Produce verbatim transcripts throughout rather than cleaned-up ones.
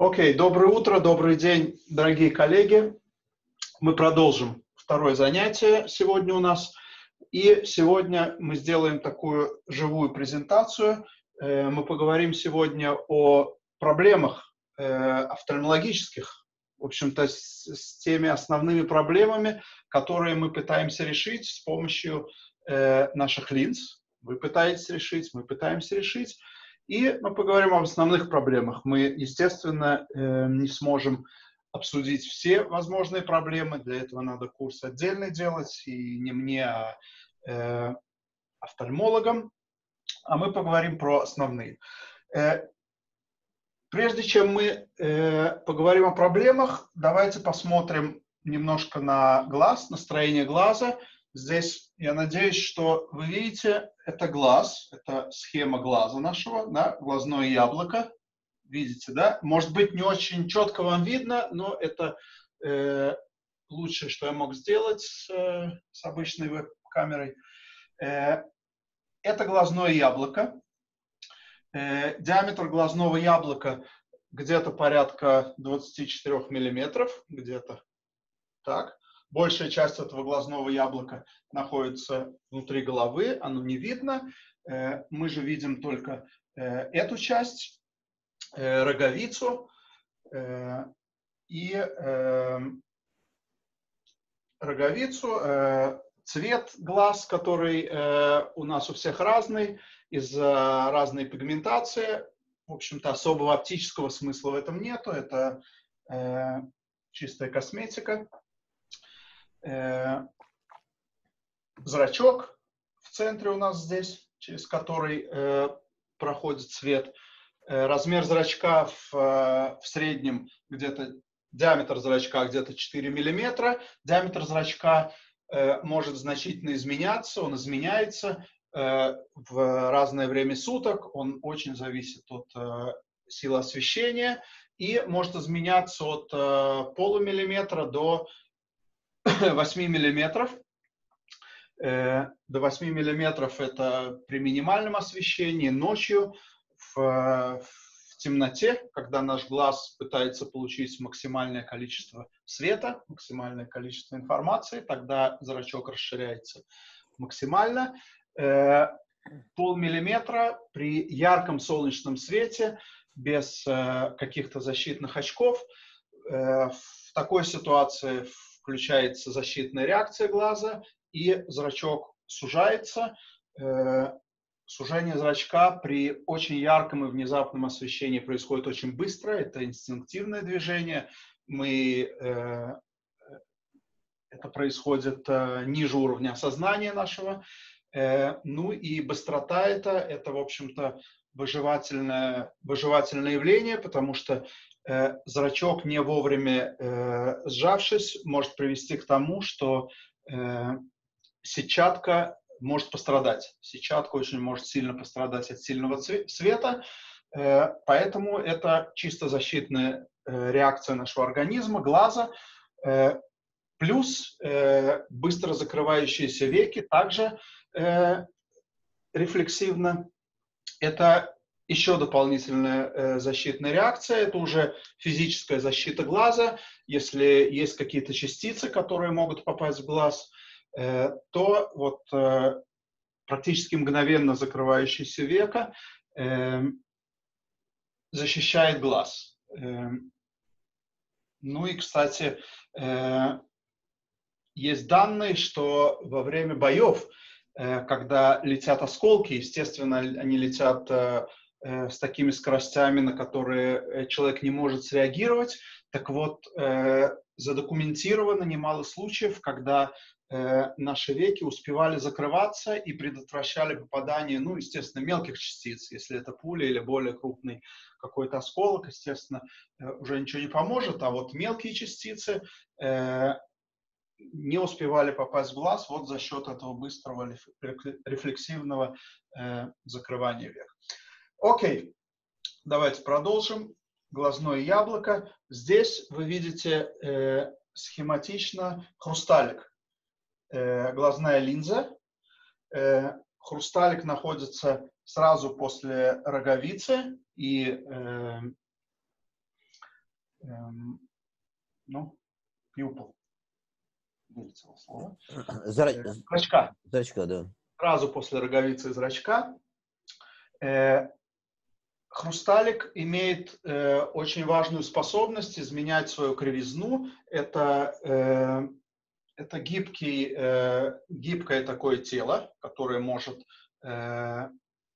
Окей, доброе утро, добрый день, дорогие коллеги. Мы продолжим второе занятие сегодня у нас. И сегодня мы сделаем такую живую презентацию. Мы поговорим сегодня о проблемах офтальмологических, в общем-то, с, с теми основными проблемами, которые мы пытаемся решить с помощью наших линз. Вы пытаетесь решить, мы пытаемся решить. И мы поговорим об основных проблемах. Мы, естественно, не сможем обсудить все возможные проблемы. Для этого надо курс отдельный делать, и не мне, а э, офтальмологам. А мы поговорим про основные. Э, прежде чем мы э, поговорим о проблемах, давайте посмотрим немножко на глаз, на строение глаза. Здесь, я надеюсь, что вы видите, это глаз, это схема глаза нашего, да, глазное яблоко. Видите, да? Может быть, не очень четко вам видно, но это э, лучшее, что я мог сделать с, э, с обычной веб-камерой. Э, это глазное яблоко. Э, диаметр глазного яблока где-то порядка двадцати четырёх миллиметров, где-то так. Большая часть этого глазного яблока находится внутри головы, оно не видно. Э, мы же видим только э, эту часть. Роговицу э, и э, роговицу, э, цвет глаз, который э, у нас у всех разный, из-за разной пигментации. В общем-то, особого оптического смысла в этом нету, это э, чистая косметика. Э, зрачок в центре у нас здесь, через который э, проходит свет. Размер зрачка в, в среднем где-то, диаметр зрачка где-то четыре миллиметра. Диаметр зрачка э, может значительно изменяться, он изменяется э, в разное время суток, он очень зависит от э, силы освещения и может изменяться от э, полумиллиметра до восьми миллиметров. Э, до восьми миллиметров это при минимальном освещении, ночью. В, в темноте, когда наш глаз пытается получить максимальное количество света, максимальное количество информации, тогда зрачок расширяется максимально. Э, полмиллиметра при ярком солнечном свете, без э, каких-то защитных очков. Э, в такой ситуации включается защитная реакция глаза, и зрачок сужается. Э, Сужение зрачка при очень ярком и внезапном освещении происходит очень быстро, это инстинктивное движение. Мы, э, это происходит э, ниже уровня сознания нашего. Э, ну и быстрота это, это в общем-то, выживательное, выживательное явление, потому что э, зрачок, не вовремя э, сжавшись, может привести к тому, что э, сетчатка может пострадать. Сетчатка очень может сильно пострадать от сильного света, поэтому это чисто защитная реакция нашего организма, глаза, плюс быстро закрывающиеся веки также рефлексивно. Это еще дополнительная защитная реакция, это уже физическая защита глаза. Если есть какие-то частицы, которые могут попасть в глаз, то вот э, практически мгновенно закрывающееся веко э, защищает глаз. Э, ну и, кстати, э, есть данные, что во время боев, э, когда летят осколки, естественно, они летят э, э, с такими скоростями, на которые человек не может среагировать. Так вот, э, задокументировано немало случаев, когда наши веки успевали закрываться и предотвращали попадание, ну, естественно, мелких частиц. Если это пуля или более крупный какой-то осколок, естественно, уже ничего не поможет, а вот мелкие частицы э, не успевали попасть в глаз вот за счет этого быстрого рефлексивного э, закрывания век. Окей, давайте продолжим. Глазное яблоко. Здесь вы видите э, схематично хрусталик. Глазная линза. Хрусталик находится сразу после роговицы, и эм, ну, pupil, вылетело слово, Зра... э, зрачка, Зрачка, да. сразу после роговицы и зрачка. Э, хрусталик имеет э, очень важную способность изменять свою кривизну. Это, э, это гибкий, э, гибкое такое тело, которое может э,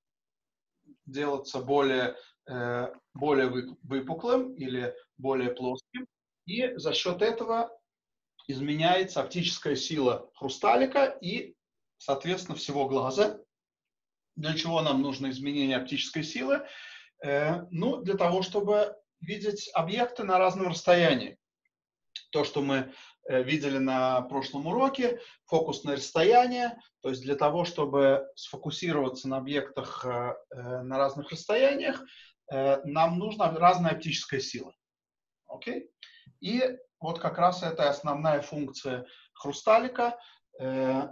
делаться более, э, более выпуклым или более плоским. И за счет этого изменяется оптическая сила хрусталика и, соответственно, всего глаза. Для чего нам нужно изменение оптической силы? Э, ну, для того, чтобы видеть объекты на разном расстоянии. То, что мы э, видели на прошлом уроке, фокусное расстояние, то есть для того, чтобы сфокусироваться на объектах э, э, на разных расстояниях, э, нам нужна разная оптическая сила. Okay? И вот как раз это основная функция хрусталика э,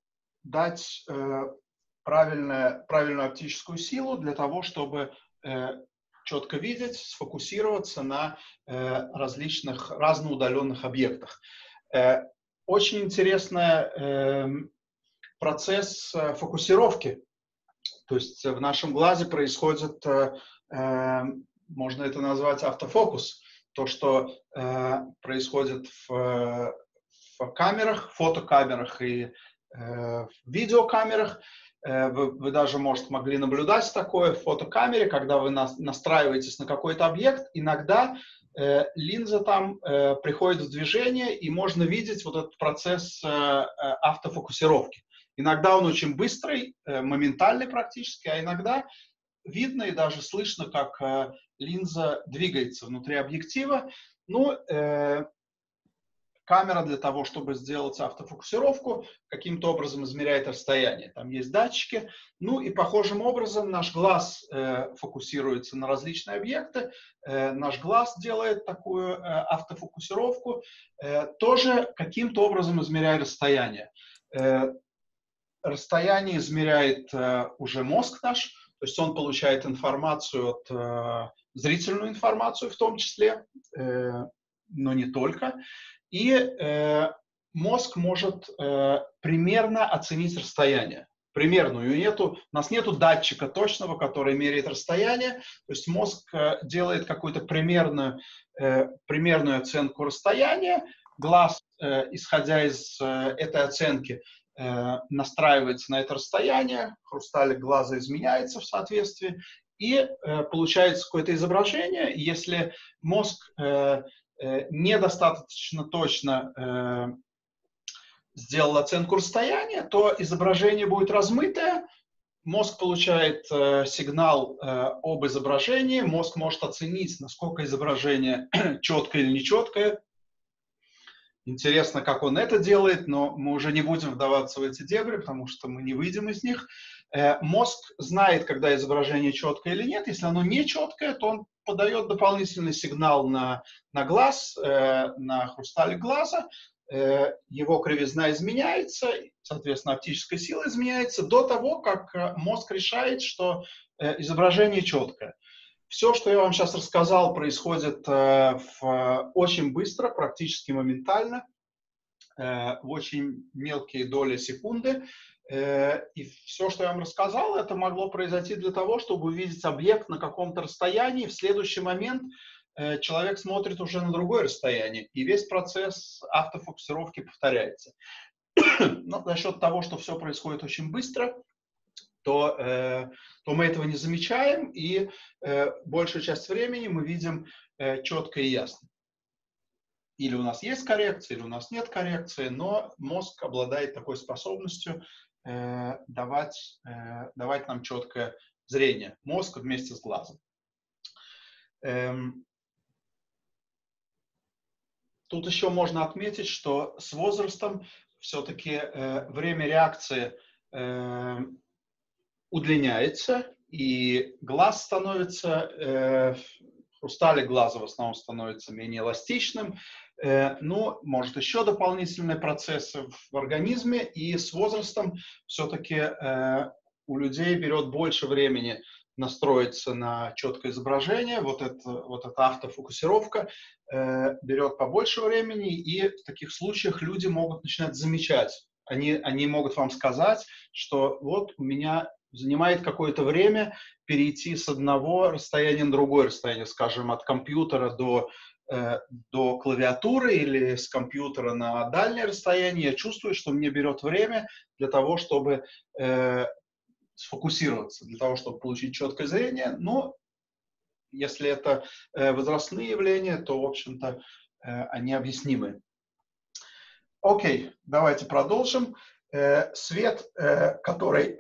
дать э, правильную, правильную оптическую силу для того, чтобы э, четко видеть, сфокусироваться на э, различных, разноудаленных объектах. Э, очень интересный э, процесс э, фокусировки. То есть в нашем глазе происходит, э, э, можно это назвать автофокус. То, что э, происходит в, в камерах, фотокамерах и э, в видеокамерах. Э, вы, вы даже, может, могли наблюдать такое в фотокамере, когда вы на, настраиваетесь на какой-то объект, иногда э, линза там э, приходит в движение, и можно видеть вот этот процесс э, автофокусировки. Иногда он очень быстрый, э, моментальный практически, а иногда видно и даже слышно, как э, линза двигается внутри объектива. Ну, э, камера для того, чтобы сделать автофокусировку, каким-то образом измеряет расстояние. Там есть датчики. Ну и похожим образом наш глаз э, фокусируется на различные объекты. Э, наш глаз делает такую э, автофокусировку, э, тоже каким-то образом измеряя расстояние. Э, расстояние измеряет э, уже мозг наш, то есть он получает информацию от, э, зрительную информацию в том числе, э, но не только. И э, мозг может э, примерно оценить расстояние. Примерную нету, у нас нету датчика точного, который меряет расстояние, то есть мозг э, делает какую-то примерную, э, примерную оценку расстояния, глаз, э, исходя из э, этой оценки, э, настраивается на это расстояние, хрусталик глаза изменяется в соответствии, и э, получается какое-то изображение. Если мозг э, э, недостаточно точно э, сделал оценку расстояния, то изображение будет размытое, мозг получает э, сигнал э, об изображении, мозг может оценить, насколько изображение четкое или нечеткое. Интересно, как он это делает, но мы уже не будем вдаваться в эти дебри, потому что мы не выйдем из них. Э, мозг знает, когда изображение четкое или нет. Если оно не четкое, то он подает дополнительный сигнал на, на глаз, э, на хрусталик глаза. Э, его кривизна изменяется, соответственно, оптическая сила изменяется до того, как мозг решает, что э, изображение четкое. Все, что я вам сейчас рассказал, происходит э, в, очень быстро, практически моментально, э, в очень мелкие доли секунды. Э, и все, что я вам рассказал, это могло произойти для того, чтобы увидеть объект на каком-то расстоянии. В следующий момент э, человек смотрит уже на другое расстояние, и весь процесс автофокусировки повторяется. Но за счет того, что все происходит очень быстро, то, э, то мы этого не замечаем, и э, большую часть времени мы видим э, четко и ясно. Или у нас есть коррекция, или у нас нет коррекции, но мозг обладает такой способностью э, давать, э, давать нам четкое зрение. Мозг вместе с глазом. Эм, тут еще можно отметить, что с возрастом все-таки э, время реакции э, удлиняется, и глаз становится, э, хрусталик глаза в основном становится менее эластичным, э, но может еще дополнительные процессы в организме, и с возрастом все-таки э, у людей берет больше времени настроиться на четкое изображение. Вот, это, вот эта автофокусировка э, берет побольше времени, и в таких случаях люди могут начинать замечать. Они, они могут вам сказать, что вот у меня занимает какое-то время перейти с одного расстояния на другое расстояние, скажем, от компьютера до, э, до клавиатуры или с компьютера на дальнее расстояние. Я чувствую, что мне берет время для того, чтобы э, сфокусироваться, для того, чтобы получить четкое зрение. Но если это э, возрастные явления, то, в общем-то, э, они объяснимы. Окей, давайте продолжим. Э, свет, э, который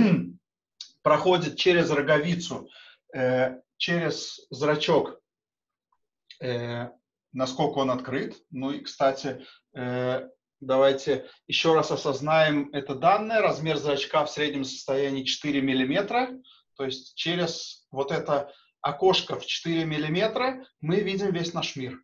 проходит через роговицу, э, через зрачок, э, насколько он открыт. Ну и, кстати, э, давайте еще раз осознаем это данное. Размер зрачка в среднем состоянии четыре миллиметра. То есть через вот это окошко в четыре миллиметра мы видим весь наш мир.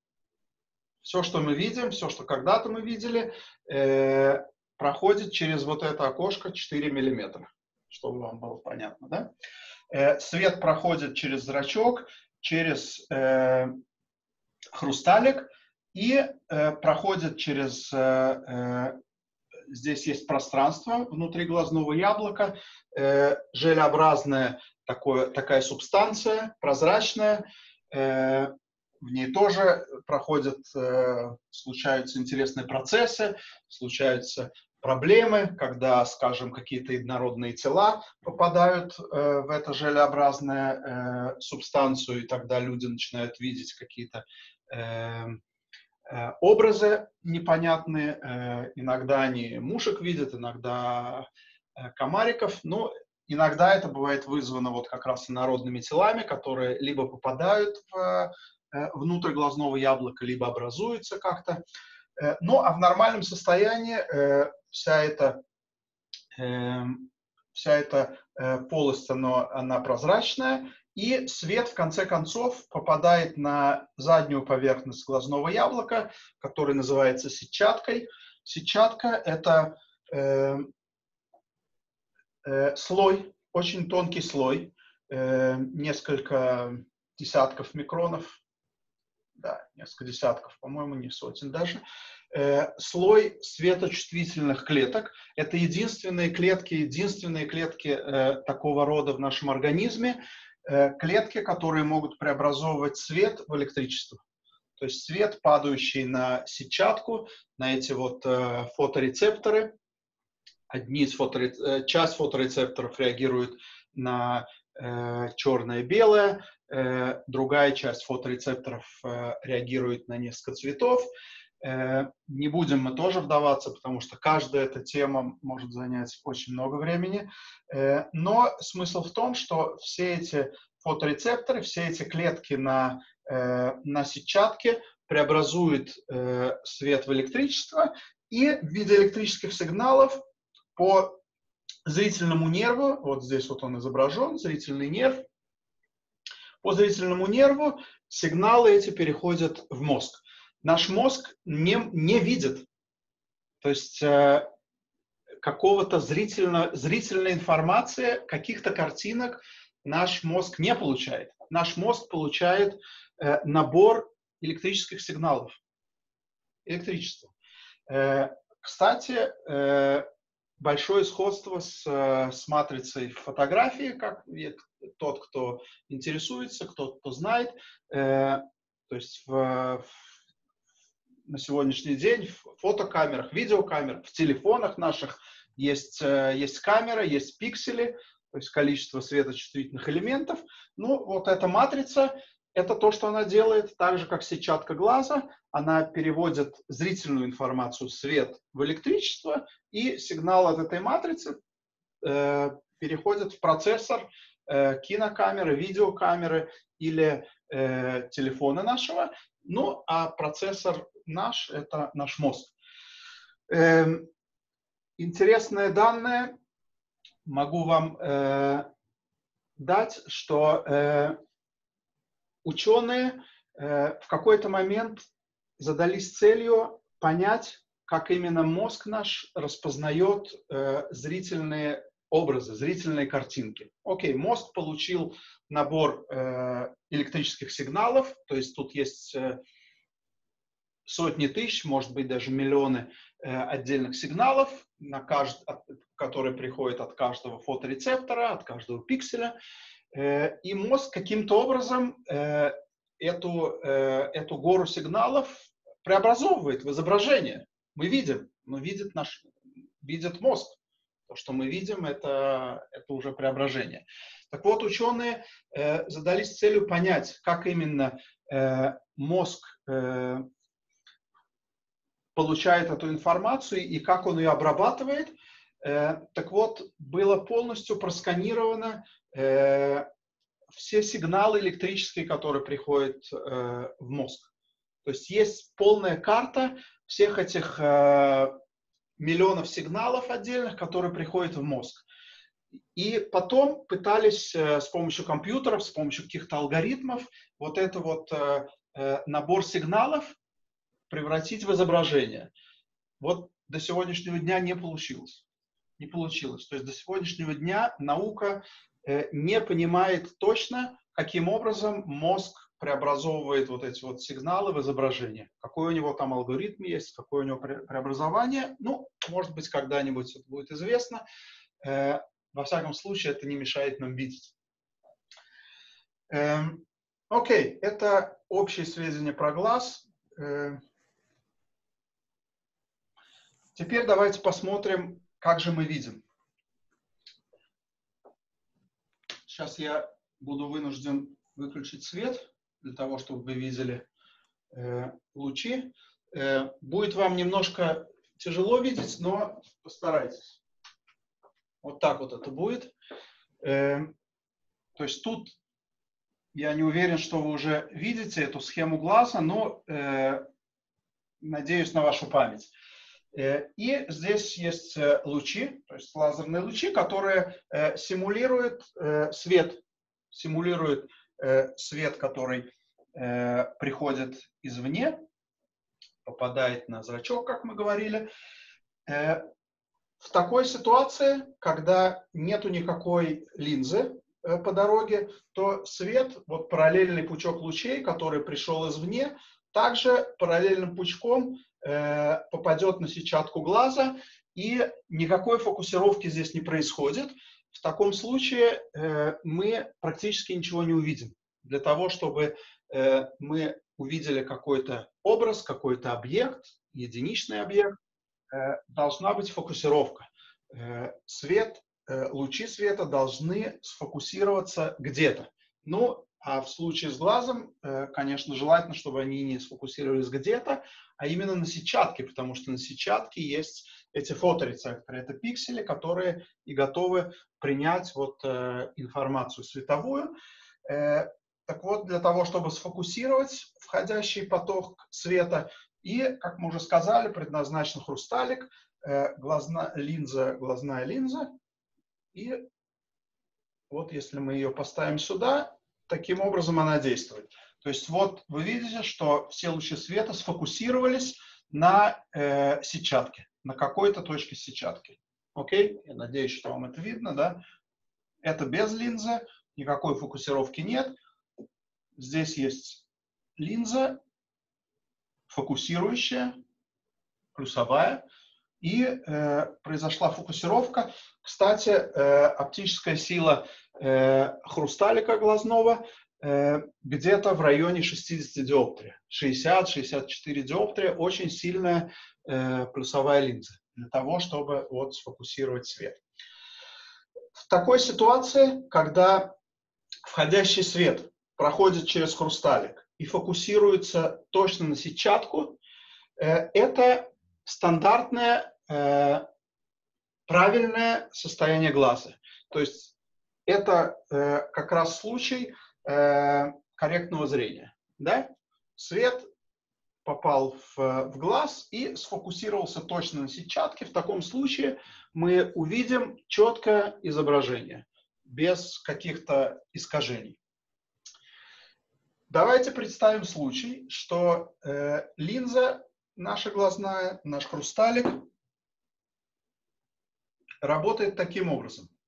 Все, что мы видим, все, что когда-то мы видели, э, проходит через вот это окошко четыре миллиметра. Чтобы вам было понятно, да? Э, свет проходит через зрачок, через э, хрусталик и э, проходит через... Э, э, здесь есть пространство внутри глазного яблока, э, желеобразная такое, такая субстанция, прозрачная. Э, в ней тоже проходят, э, случаются интересные процессы, случаются проблемы, когда, скажем, какие-то единородные тела попадают э, в эту желеобразную э, субстанцию, и тогда люди начинают видеть какие-то э, э, образы непонятные. Э, иногда они мушек видят, иногда э, комариков, но иногда это бывает вызвано вот как раз инородными телами, которые либо попадают в, э, внутрь глазного яблока, либо образуются как-то. Э, ну, а в нормальном состоянии э, вся эта, э, вся эта э, полость, она, она прозрачная, и свет, в конце концов, попадает на заднюю поверхность глазного яблока, которая называется сетчаткой. Сетчатка – это э, э, слой, очень тонкий слой, э, несколько десятков микронов, да, несколько десятков, по-моему, не сотен даже. Э, слой светочувствительных клеток. Это единственные клетки, единственные клетки э, такого рода в нашем организме, э, клетки, которые могут преобразовывать свет в электричество. То есть свет, падающий на сетчатку, на эти вот э, фоторецепторы. Одни из фоторецепторов, часть фоторецепторов реагирует на э, черное и белое, э, другая часть фоторецепторов э, реагирует на несколько цветов. Э, не будем мы тоже вдаваться, потому что каждая эта тема может занять очень много времени. Э, но смысл в том, что все эти фоторецепторы, все эти клетки на, э, на сетчатке преобразуют э, свет в электричество, и в виде электрических сигналов по зрительному нерву, вот здесь вот он изображен, зрительный нерв, по зрительному нерву сигналы эти переходят в мозг. Наш мозг не, не видит, то есть э, какого-то зрительно, зрительной информации, каких-то картинок наш мозг не получает. Наш мозг получает э, набор электрических сигналов, электричество. Э, кстати, э, большое сходство с, с матрицей фотографии, как тот, кто интересуется, кто, кто знает. Э, то есть в, в, на сегодняшний день в фотокамерах, видеокамерах, в телефонах наших есть, есть камера, есть пиксели, то есть количество светочувствительных элементов. Ну, вот эта матрица, это то, что она делает, так же, как сетчатка глаза. Она переводит зрительную информацию, свет, в электричество, и сигнал от этой матрицы э, переходит в процессор э, кинокамеры, видеокамеры или э, телефона нашего. Ну, а процессор наш – это наш мозг. Э, интересное данное могу вам э, дать, что э, ученые э, в какой-то момент задались целью понять, как именно мозг наш распознает э, зрительные образы, зрительные картинки. Окей, мозг получил набор э, электрических сигналов, то есть тут есть э, сотни тысяч, может быть даже миллионы э, отдельных сигналов, на кажд... от... которые приходят от каждого фоторецептора, от каждого пикселя. Э, и мозг каким-то образом э, эту, э, эту гору сигналов преобразовывает в изображение. Мы видим, но видит, наш... видит мозг. То, что мы видим, это, это уже преображение. Так вот, ученые э, задались целью понять, как именно э, мозг э, получает эту информацию и как он ее обрабатывает. Э, так вот, было полностью просканировано э, все сигналы электрические, которые приходят э, в мозг. То есть есть полная карта всех этих э, миллионов сигналов отдельных, которые приходят в мозг. И потом пытались э, с помощью компьютеров, с помощью каких-то алгоритмов вот этот вот э, э, набор сигналов превратить в изображение. Вот до сегодняшнего дня не получилось. Не получилось. То есть до сегодняшнего дня наука э, не понимает точно, каким образом мозг преобразовывает вот эти вот сигналы в изображение. Какой у него там алгоритм есть, какое у него преобразование. Ну, может быть, когда-нибудь это будет известно. Э, во всяком случае, это не мешает нам видеть. Э, окей, это общие сведения про глаз. Э, теперь давайте посмотрим, как же мы видим. Сейчас я буду вынужден выключить свет, для того, чтобы вы видели э, лучи. Э, будет вам немножко тяжело видеть, но постарайтесь. Вот так вот это будет. Э, то есть тут я не уверен, что вы уже видите эту схему глаза, но э, надеюсь на вашу память. Э, и здесь есть э, лучи, то есть лазерные лучи, которые э, симулируют э, свет, симулируют э, свет, который э, приходит извне, попадает на зрачок, как мы говорили. Э, в такой ситуации, когда нету никакой линзы э, по дороге, то свет, вот параллельный пучок лучей, который пришел извне, также параллельным пучком э, попадет на сетчатку глаза, и никакой фокусировки здесь не происходит. В таком случае э, мы практически ничего не увидим. Для того, чтобы э, мы увидели какой-то образ, какой-то объект, единичный объект, э, должна быть фокусировка. Э, свет, э, лучи света должны сфокусироваться где-то. Ну, а в случае с глазом, э, конечно, желательно, чтобы они не сфокусировались где-то, а именно на сетчатке, потому что на сетчатке есть эти фоторецепторы, это пиксели, которые и готовы принять вот э, информацию световую. Э, так вот, для того, чтобы сфокусировать входящий поток света, и, как мы уже сказали, предназначен хрусталик, э, глазна, линза, глазная линза. И вот если мы ее поставим сюда, таким образом она действует. То есть вот вы видите, что все лучи света сфокусировались на э, сетчатке, на какой-то точке сетчатки. Окей? Я надеюсь, что вам это видно, да? Это без линзы, никакой фокусировки нет. Здесь есть линза, фокусирующая, плюсовая, и э, произошла фокусировка. Кстати, э, оптическая сила э, хрусталика глазного э, где-то в районе шестидесяти диоптрий. шестьдесят — шестьдесят четыре диоптрия, очень сильная э, плюсовая линза для того, чтобы вот сфокусировать свет. В такой ситуации, когда входящий свет проходит через хрусталик и фокусируется точно на сетчатку, э, это стандартное э, правильное состояние глаза. То есть это э, как раз случай э, корректного зрения. Да? Свет попал в, в глаз и сфокусировался точно на сетчатке. В таком случае мы увидим четкое изображение, без каких-то искажений. Давайте представим случай, что э, линза наша глазная, наш хрусталик, работает таким образом.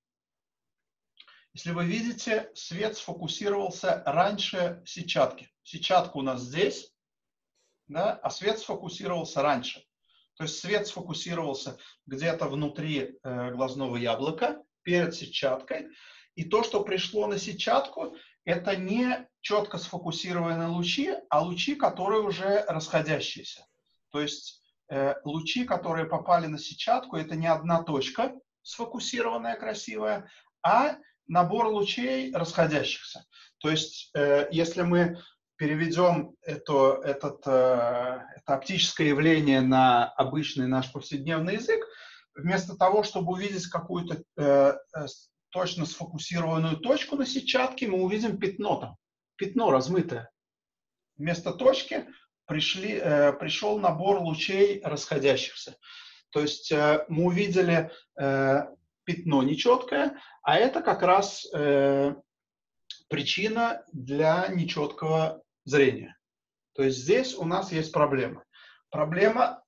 Если вы видите, свет сфокусировался раньше сетчатки. Сетчатка у нас здесь, да, а свет сфокусировался раньше. То есть свет сфокусировался где-то внутри э, глазного яблока, перед сетчаткой. И то, что пришло на сетчатку, это не четко сфокусированные лучи, а лучи, которые уже расходящиеся. То есть э, лучи, которые попали на сетчатку, это не одна точка сфокусированная, красивая, а набор лучей расходящихся. То есть э, если мы переведем это, этот, э, это оптическое явление на обычный наш повседневный язык, вместо того, чтобы увидеть какую-то э, точно сфокусированную точку на сетчатке, мы увидим пятно там, пятно размытое. Вместо точки пришли, э, пришел набор лучей расходящихся. То есть э, мы увидели э, пятно нечеткое, а это как раз э, причина для нечеткого зрения. То есть здесь у нас есть проблема. Проблема,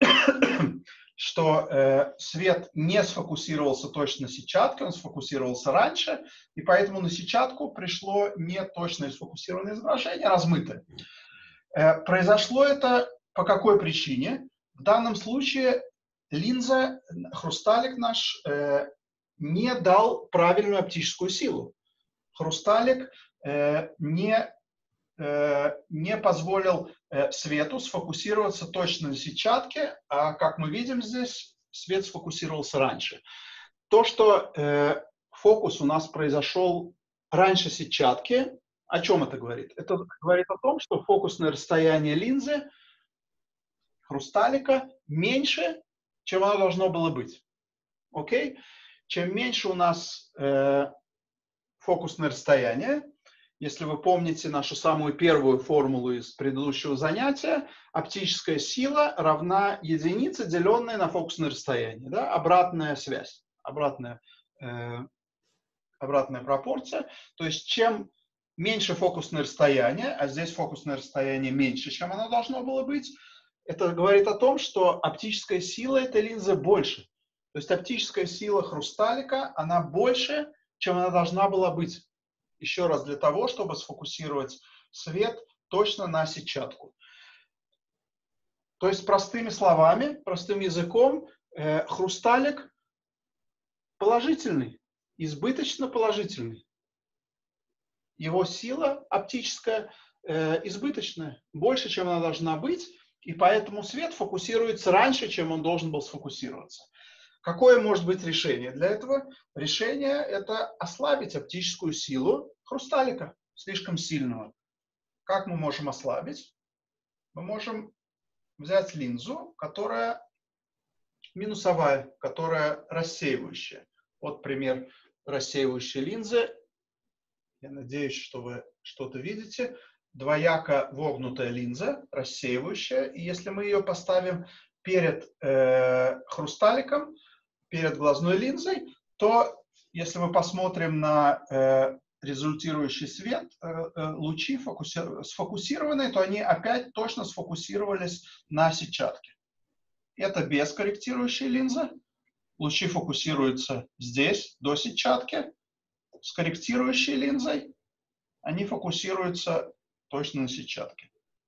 что э, свет не сфокусировался точно на сетчатке, он сфокусировался раньше, и поэтому на сетчатку пришло не точное сфокусированное изображение, а размытое. Э, произошло это по какой причине? В данном случае линза, хрусталик наш, э, не дал правильную оптическую силу. Хрусталик э, не, э, не позволил э, свету сфокусироваться точно на сетчатке, а как мы видим здесь, свет сфокусировался раньше. То, что э, фокус у нас произошел раньше сетчатки, о чем это говорит? Это говорит о том, что фокусное расстояние линзы хрусталика меньше, чем оно должно было быть. Окей? Чем меньше у нас э, фокусное расстояние, если вы помните нашу самую первую формулу из предыдущего занятия, оптическая сила равна единице, деленной на фокусное расстояние. Да? Обратная связь, обратная, э, обратная пропорция. То есть чем меньше фокусное расстояние, а здесь фокусное расстояние меньше, чем оно должно было быть, это говорит о том, что оптическая сила этой линзы больше. То есть оптическая сила хрусталика, она больше, чем она должна была быть. Еще раз, для того, чтобы сфокусировать свет точно на сетчатку. То есть, простыми словами, простым языком, э, хрусталик положительный, избыточно положительный. Его сила оптическая э, избыточная, больше, чем она должна быть, и поэтому свет фокусируется раньше, чем он должен был сфокусироваться. Какое может быть решение для этого? Решение – это ослабить оптическую силу хрусталика, слишком сильного. Как мы можем ослабить? Мы можем взять линзу, которая минусовая, которая рассеивающая. Вот пример рассеивающей линзы. Я надеюсь, что вы что-то видите. Двояко вогнутая линза, рассеивающая. И если мы ее поставим перед э, хрусталиком, перед глазной линзой, то если мы посмотрим на э, результирующий свет, э, э, лучи фокуси... сфокусированные, то они опять точно сфокусировались на сетчатке. Это без корректирующей линзы. Лучи фокусируются здесь, до сетчатки. С корректирующей линзой они фокусируются точно на сетчатке.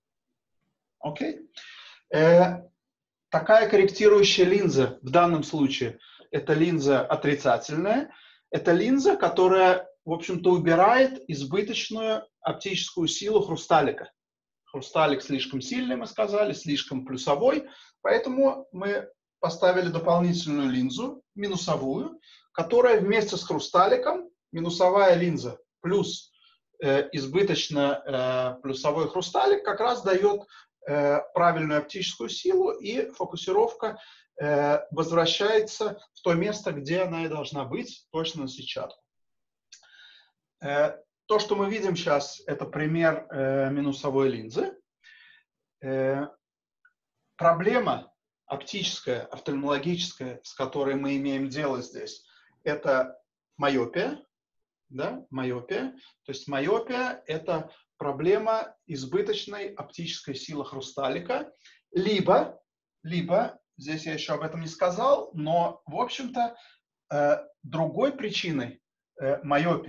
Окей? Э, такая корректирующая линза в данном случае это линза отрицательная. Это линза, которая, в общем-то, убирает избыточную оптическую силу хрусталика. Хрусталик слишком сильный, мы сказали, слишком плюсовой. Поэтому мы поставили дополнительную линзу, минусовую, которая вместе с хрусталиком, минусовая линза плюс э, избыточно э, плюсовой хрусталик, как раз дает э, правильную оптическую силу, и фокусировка э, возвращается в то место, где она и должна быть, точно на сетчатку. Э, то, что мы видим сейчас, это пример э, минусовой линзы. Э, проблема оптическая, офтальмологическая, с которой мы имеем дело здесь, это миопия. Да? Миопия. То есть миопия – это проблема избыточной оптической силы хрусталика, либо, либо, здесь я еще об этом не сказал, но, в общем-то, э, другой причиной э, миопии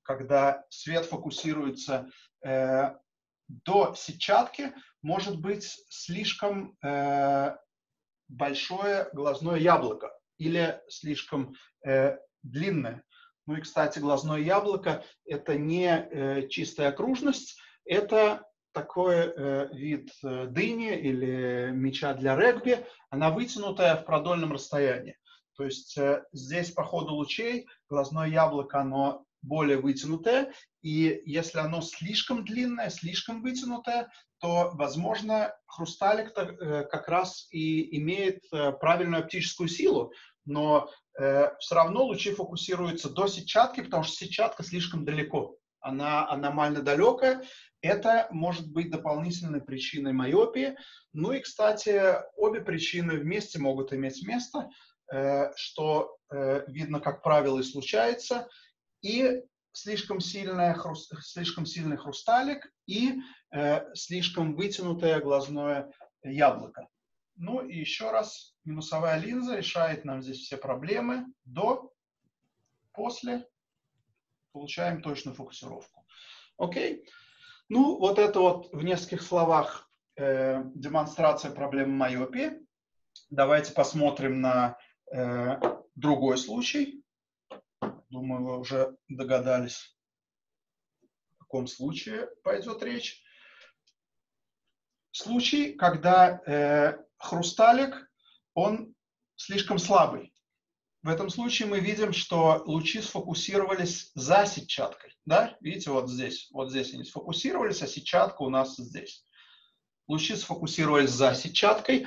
когда свет фокусируется э, до сетчатки, может быть слишком э, большое глазное яблоко или слишком э, длинное. Ну и, кстати, глазное яблоко – это не э, чистая окружность, это такой э, вид э, дыни или мяча для регби, она вытянутая в продольном расстоянии. То есть э, здесь по ходу лучей глазное яблоко, оно более вытянутое, и если оно слишком длинное, слишком вытянутое, то, возможно, хрусталик э, как раз и имеет э, правильную оптическую силу, но э, все равно лучи фокусируются до сетчатки, потому что сетчатка слишком далеко, она аномально далекая. Это может быть дополнительной причиной миопии. Ну и, кстати, обе причины вместе могут иметь место, э, что э, видно, как правило, и случается. И слишком, сильная, хруст, слишком сильный хрусталик, и э, слишком вытянутое глазное яблоко. Ну и еще раз, минусовая линза решает нам здесь все проблемы. До, после получаем точную фокусировку. Окей? Ну, вот это вот в нескольких словах э, демонстрация проблемы миопии. Давайте посмотрим на э, другой случай. Думаю, вы уже догадались, о каком случае пойдет речь. Случай, когда э, хрусталик, он слишком слабый. В этом случае мы видим, что лучи сфокусировались за сетчаткой. Да? Видите, вот здесь. Вот здесь они сфокусировались, а сетчатка у нас здесь. Лучи сфокусировались за сетчаткой.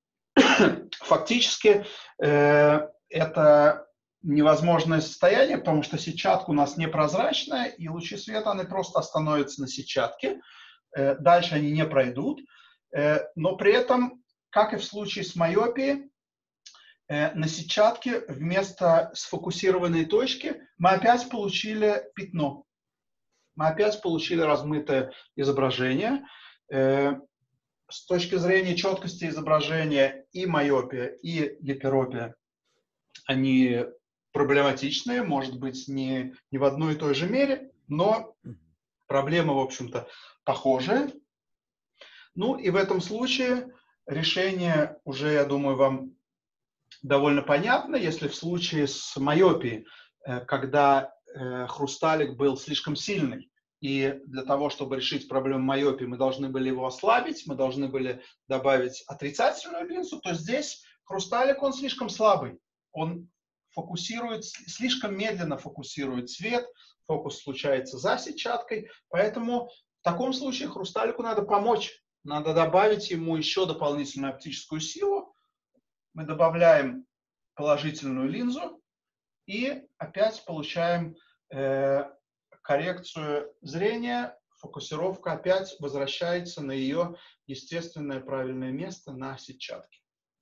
Фактически э, это невозможное состояние, потому что сетчатка у нас непрозрачная, и лучи света, они просто остановятся на сетчатке. Э, дальше они не пройдут. Э, но при этом, как и в случае с миопией, э, на сетчатке вместо сфокусированной точки мы опять получили пятно. Мы опять получили размытое изображение. Э, с точки зрения четкости изображения и миопия, и гиперопия, они проблематичные, может быть, не, не в одной и той же мере, но проблема, в общем-то, похожая. Ну и в этом случае решение уже, я думаю, вам довольно понятно. Если в случае с миопией, когда хрусталик был слишком сильный, и для того, чтобы решить проблему миопии, мы должны были его ослабить, мы должны были добавить отрицательную линзу, то здесь хрусталик, он слишком слабый. Он фокусирует, слишком медленно фокусирует свет, фокус случается за сетчаткой, поэтому в таком случае хрусталику надо помочь. Надо добавить ему еще дополнительную оптическую силу. Мы добавляем положительную линзу и опять получаем э, коррекцию зрения. Фокусировка опять возвращается на ее естественное правильное место на сетчатке.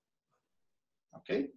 Окей?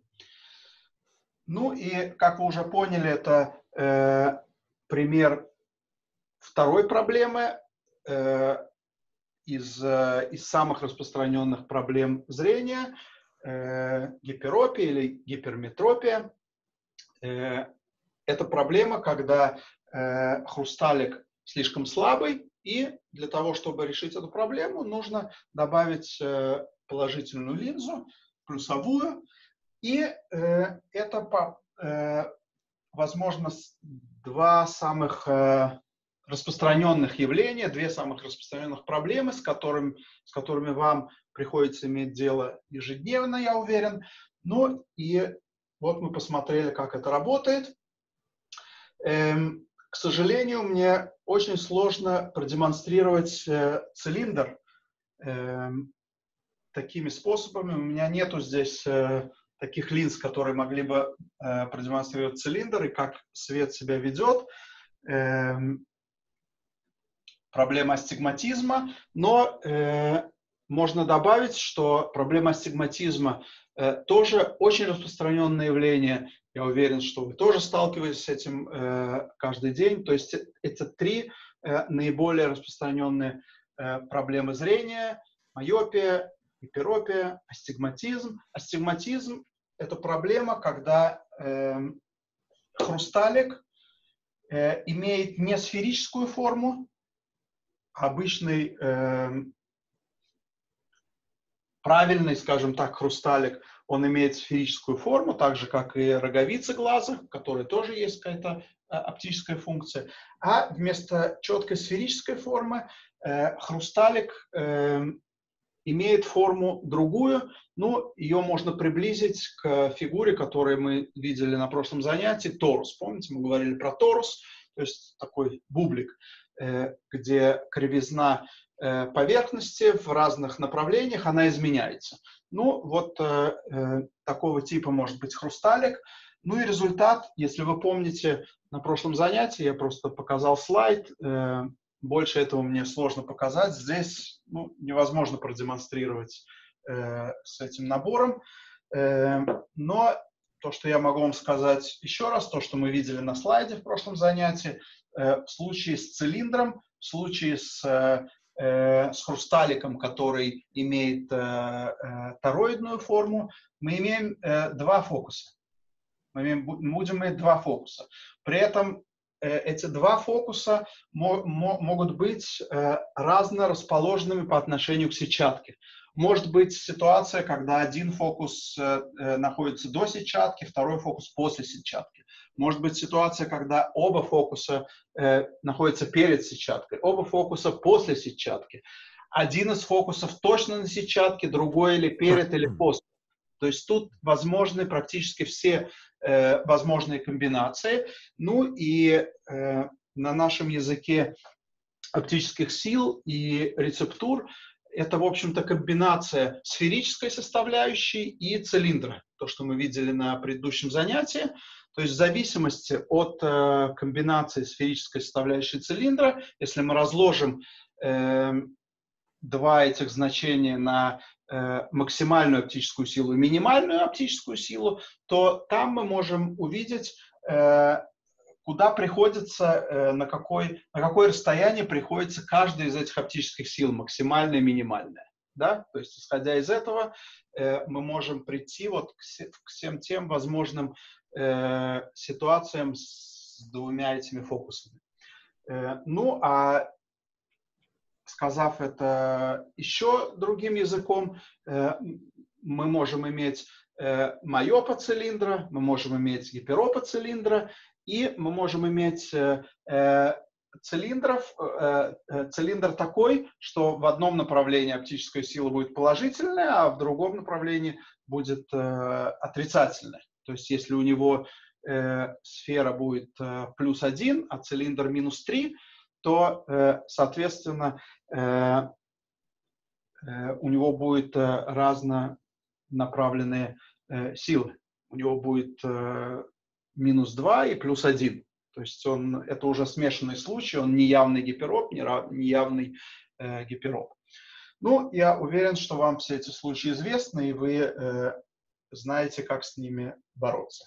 Ну и, как вы уже поняли, это э, пример второй проблемы э, из, э, из самых распространенных проблем зрения, э, гиперопия или гиперметропия. Э, это проблема, когда э, хрусталик слишком слабый, и для того, чтобы решить эту проблему, нужно добавить э, положительную линзу, плюсовую, и э, это, по, э, возможно, два самых э, распространенных явления, две самых распространенных проблемы, с которыми, с которыми вам приходится иметь дело ежедневно, я уверен. Ну и вот мы посмотрели, как это работает. Эм, к сожалению, мне очень сложно продемонстрировать э, цилиндр э, такими способами. У меня нету здесь э, таких линз, которые могли бы э, продемонстрировать цилиндр и как свет себя ведет. Э, проблема астигматизма, но э, можно добавить, что проблема астигматизма э, тоже очень распространенное явление. Я уверен, что вы тоже сталкиваетесь с этим э, каждый день. То есть это три э, наиболее распространенные э, проблемы зрения: миопия, гиперопия, астигматизм. Астигматизм – это проблема, когда э, хрусталик э, имеет не сферическую форму, а обычный э, правильный, скажем так, хрусталик, он имеет сферическую форму, так же, как и роговицы глаза, в которой тоже есть какая-то э, оптическая функция. А вместо четкой сферической формы э, хрусталик э, имеет форму другую, но ее можно приблизить к фигуре, которую мы видели на прошлом занятии, торус. Помните, мы говорили про торус, то есть такой бублик, э, где кривизна э, поверхности в разных направлениях, она изменяется. Ну, вот э, э, такого типа может быть хрусталик. Ну и результат, если вы помните, на прошлом занятии я просто показал слайд, э, больше этого мне сложно показать. Здесь ну, невозможно продемонстрировать э, с этим набором. Э, но то, что я могу вам сказать еще раз, то, что мы видели на слайде в прошлом занятии, э, в случае с цилиндром, в случае с, э, с хрусталиком, который имеет э, э, тороидную форму, мы имеем э, два фокуса. Мы имеем, будем иметь два фокуса. При этом эти два фокуса мо мо могут быть э, разно расположенными по отношению к сетчатке. Может быть ситуация, когда один фокус э, находится до сетчатки, второй фокус после сетчатки. Может быть ситуация, когда оба фокуса э, находятся перед сетчаткой, оба фокуса после сетчатки. Один из фокусов точно на сетчатке, другой или перед, или после. То есть тут возможны практически все э, возможные комбинации. Ну и э, на нашем языке оптических сил и рецептур это, в общем-то, комбинация сферической составляющей и цилиндра. То, что мы видели на предыдущем занятии. То есть в зависимости от э, комбинации сферической составляющей цилиндра, если мы разложим э, два этих значения на э, максимальную оптическую силу и минимальную оптическую силу, то там мы можем увидеть, э, куда приходится, э, на, какой, на какое расстояние приходится каждая из этих оптических сил, максимальная и минимальная. Да? То есть, исходя из этого, э, мы можем прийти вот к, се, к всем тем возможным э, ситуациям с двумя этими фокусами. Э, ну, а сказав это еще другим языком, э, мы можем иметь э, майопа цилиндра, мы можем иметь гиперопа цилиндра, и мы можем иметь э, э, цилиндров, э, э, цилиндр такой, что в одном направлении оптическая сила будет положительная, а в другом направлении будет э, отрицательная. То есть если у него э, сфера будет э, плюс один, а цилиндр минус три, то, э, соответственно, э, э, у него будет э, разнонаправленные э, силы. У него будет э, минус два и плюс один. То есть он, это уже смешанный случай, он не явный гипероп, не, не явный э, гипероп. Ну, я уверен, что вам все эти случаи известны, и вы э, знаете, как с ними бороться.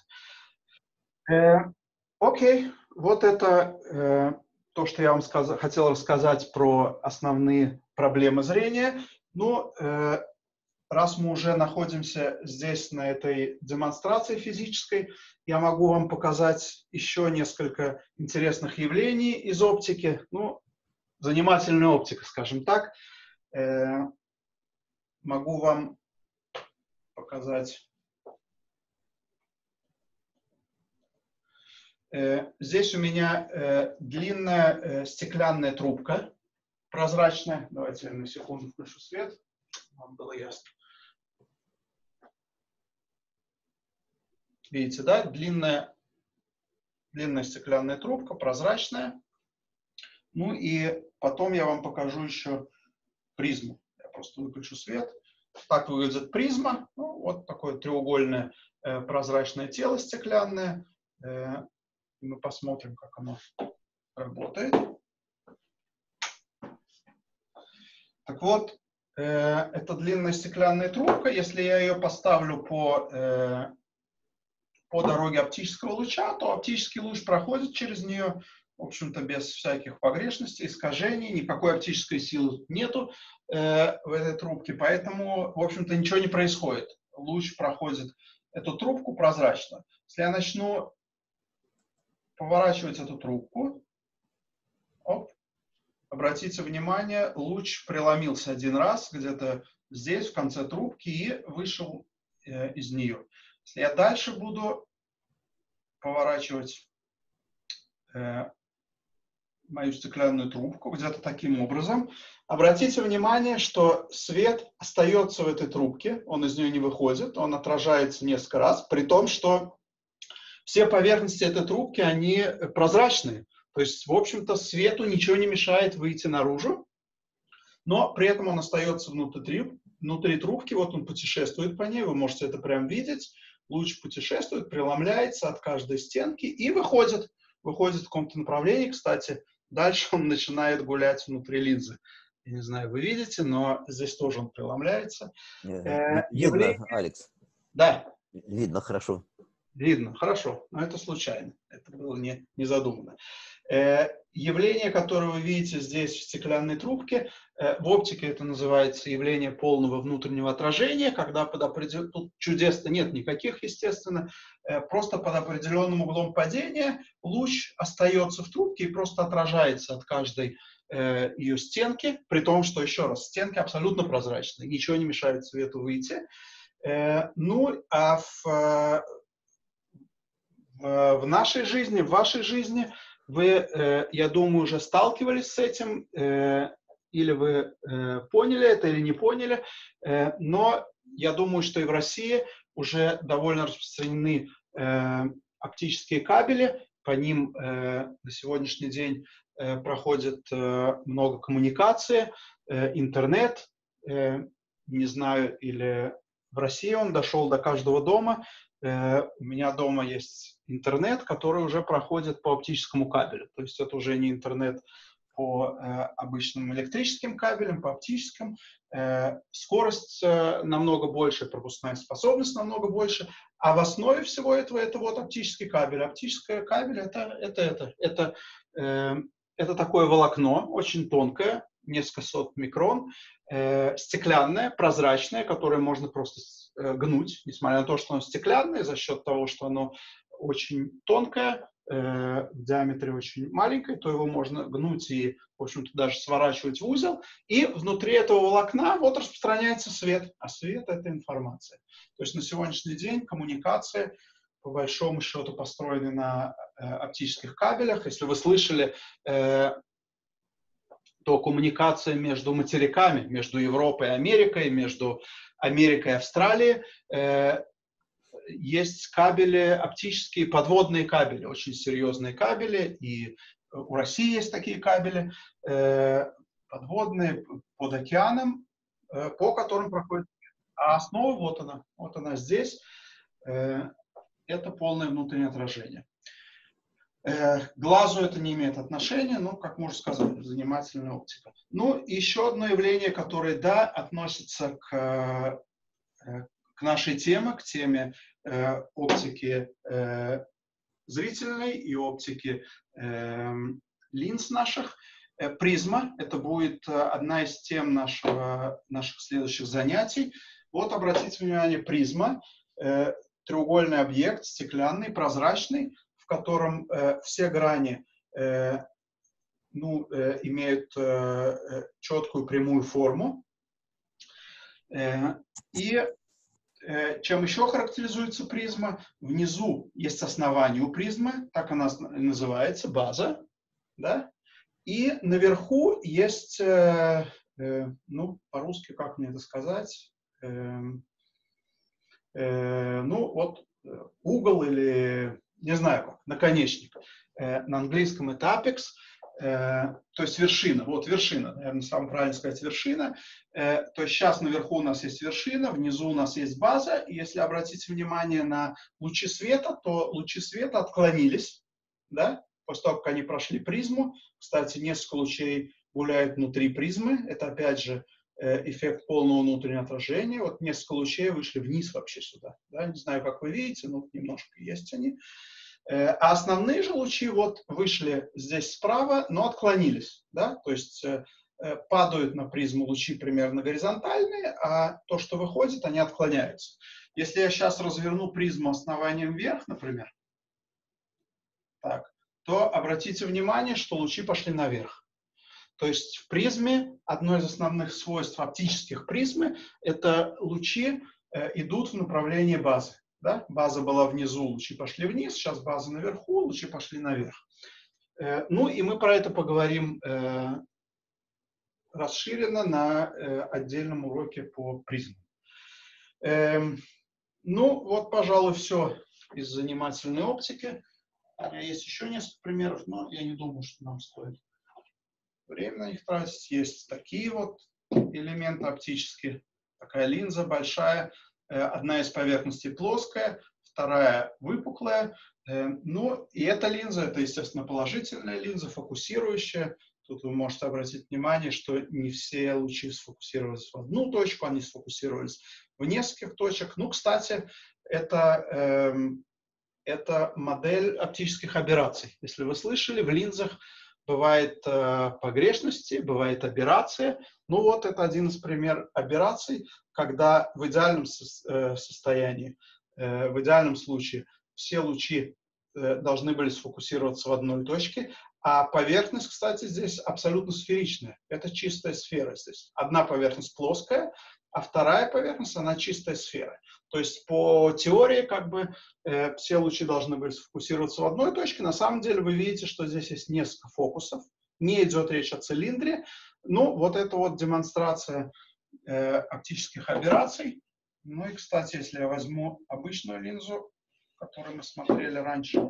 Э, окей, вот это... Э, то, что я вам сказ... хотел рассказать про основные проблемы зрения. Но э, раз мы уже находимся здесь, на этой демонстрации физической, я могу вам показать еще несколько интересных явлений из оптики. Ну, занимательная оптика, скажем так. Э, могу вам показать... Здесь у меня э, длинная э, стеклянная трубка, прозрачная. Давайте я на секунду включу свет, вам было ясно. Видите, да? Длинная, длинная стеклянная трубка, прозрачная. Ну и потом я вам покажу еще призму. Я просто выключу свет. Так выглядит призма. Ну, вот такое треугольное э, прозрачное тело стеклянное. Э, Мы посмотрим, как оно работает. Так вот, э, это длинная стеклянная трубка. Если я ее поставлю по, э, по дороге оптического луча, то оптический луч проходит через нее, в общем-то, без всяких погрешностей, искажений, никакой оптической силы нету э, в этой трубке, поэтому, в общем-то, ничего не происходит. Луч проходит эту трубку прозрачно. Если я начну поворачивать эту трубку. Оп. Обратите внимание, луч преломился один раз где-то здесь, в конце трубки, и вышел э, из нее. Если я дальше буду поворачивать э, мою стеклянную трубку где-то таким образом, обратите внимание, что свет остается в этой трубке, он из нее не выходит, он отражается несколько раз, при том, что все поверхности этой трубки, они прозрачные. То есть, в общем-то, свету ничего не мешает выйти наружу, но при этом он остается внутри, внутри трубки, вот он путешествует по ней, вы можете это прям видеть. Луч путешествует, преломляется от каждой стенки и выходит, выходит в каком-то направлении. Кстати, дальше он начинает гулять внутри линзы. Я не знаю, вы видите, но здесь тоже он преломляется. Э, Видно, явление... Алекс. Да. Видно, хорошо. Видно, хорошо, но это случайно, это было не, не задумано. Э, явление, которое вы видите здесь в стеклянной трубке, э, в оптике это называется явление полного внутреннего отражения, когда под определенным, тут чудес-то нет никаких, естественно, э, просто под определенным углом падения луч остается в трубке и просто отражается от каждой э, ее стенки, при том, что, еще раз, стенки абсолютно прозрачные, ничего не мешает свету выйти. Э, ну, а в в нашей жизни, в вашей жизни вы, э, я думаю, уже сталкивались с этим, э, или вы э, поняли это, или не поняли, э, но я думаю, что и в России уже довольно распространены э, оптические кабели, по ним э, на сегодняшний день э, проходит э, много коммуникации, э, интернет, э, не знаю, или в России он дошел до каждого дома. Uh, у меня дома есть интернет, который уже проходит по оптическому кабелю. То есть это уже не интернет по uh, обычным электрическим кабелям, по оптическим. Uh, скорость uh, намного больше, пропускная способность намного больше. А в основе всего этого это вот оптический кабель. Оптический кабель это, это, это, это, uh, это такое волокно, очень тонкое, несколько сот микрон, э, стеклянное, прозрачное, которое можно просто э, гнуть, несмотря на то, что оно стеклянное, за счет того, что оно очень тонкое, э, в диаметре очень маленькое, то его можно гнуть и, в общем-то, даже сворачивать в узел. И внутри этого волокна вот распространяется свет, а свет — это информация. То есть на сегодняшний день коммуникации, по большому счету, построены на э, оптических кабелях. Если вы слышали, э, то коммуникация между материками, между Европой и Америкой, между Америкой и Австралией, э, есть кабели, оптические подводные кабели, очень серьезные кабели, и у России есть такие кабели, э, подводные под океаном, э, по которым проходит. А основа вот она, вот она здесь, э, это полное внутреннее отражение. Глазу это не имеет отношения, но, как можно сказать, занимательная оптика. Ну, еще одно явление, которое, да, относится к, к нашей теме, к теме э, оптики э, зрительной и оптики э, линз наших. Э, призма – это будет одна из тем нашего, наших следующих занятий. Вот, обратите внимание, призма э, – треугольный объект, стеклянный, прозрачный, в котором э, все грани э, ну, э, имеют э, четкую прямую форму. Э, и э, чем еще характеризуется призма? Внизу есть основание у призмы, так она называется, база. Да? И наверху есть, э, э, ну, по-русски, как мне это сказать, э, э, ну, вот угол или... не знаю как, наконечник. Э, на английском это apex, э, то есть вершина. Вот вершина, наверное, самое правильно сказать вершина. Э, то есть сейчас наверху у нас есть вершина, внизу у нас есть база. И если обратить внимание на лучи света, то лучи света отклонились, да, после того, как они прошли призму. Кстати, несколько лучей гуляют внутри призмы. Это, опять же, эффект полного внутреннего отражения. Вот несколько лучей вышли вниз вообще сюда. Да? Не знаю, как вы видите, но немножко есть они. А основные же лучи вот вышли здесь справа, но отклонились. Да? То есть падают на призму лучи примерно горизонтальные, а то, что выходит, они отклоняются. Если я сейчас разверну призму основанием вверх, например, так, то обратите внимание, что лучи пошли наверх. То есть в призме одно из основных свойств оптических призмы – это лучи э, идут в направлении базы. Да? База была внизу, лучи пошли вниз, сейчас база наверху, лучи пошли наверх. Э, ну и мы про это поговорим э, расширенно на э, отдельном уроке по призмам. Э, ну вот, пожалуй, все из занимательной оптики. У меня есть еще несколько примеров, но я не думаю, что нам стоит время на них тратить. Есть такие вот элементы оптические. Такая линза большая. Одна из поверхностей плоская, вторая выпуклая. Ну, и эта линза, это, естественно, положительная линза, фокусирующая. Тут вы можете обратить внимание, что не все лучи сфокусировались в одну точку, они сфокусировались в нескольких точках. Ну, кстати, это, эм, это модель оптических аберраций. Если вы слышали, в линзах бывает э, погрешности, бывает аберрация. Ну вот это один из примеров аберраций, когда в идеальном со э, состоянии, э, в идеальном случае все лучи э, должны были сфокусироваться в одной точке, а поверхность, кстати, здесь абсолютно сферичная. Это чистая сфера здесь. Одна поверхность плоская, а вторая поверхность, она чистая сфера. То есть по теории как бы э, все лучи должны были сфокусироваться в одной точке. На самом деле вы видите, что здесь есть несколько фокусов. Не идет речь о цилиндре. Ну, вот это вот демонстрация э, оптических аберраций. Ну и, кстати, если я возьму обычную линзу, которую мы смотрели раньше,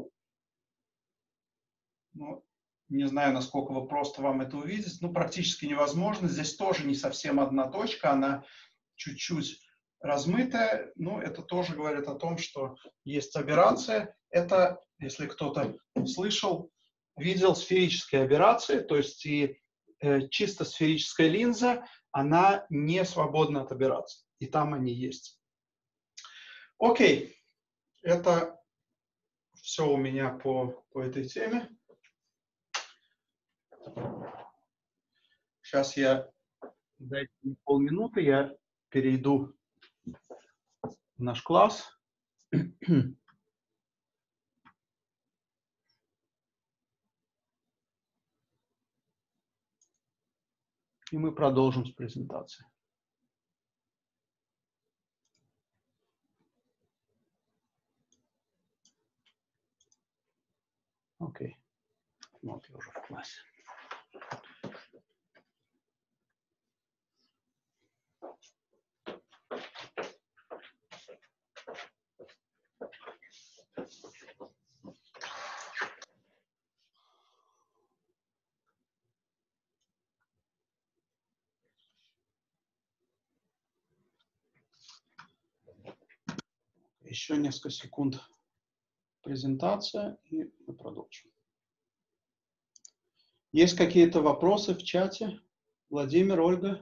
ну, не знаю, насколько вы просто вам это увидите, ну, практически невозможно. Здесь тоже не совсем одна точка, она чуть-чуть размытая, ну, это тоже говорит о том, что есть аберрация. Это, если кто-то слышал, видел сферические аберрации, то есть и э, чисто сферическая линза, она не свободна от аберраций, и там они есть. Окей, это все у меня по, по этой теме. Сейчас я, дайте мне полминуты, я перейду в наш класс. И мы продолжим с презентацией. Окей. Вот я уже в классе. Еще несколько секунд презентация, и мы продолжим. Есть какие-то вопросы в чате? Владимир, Ольга?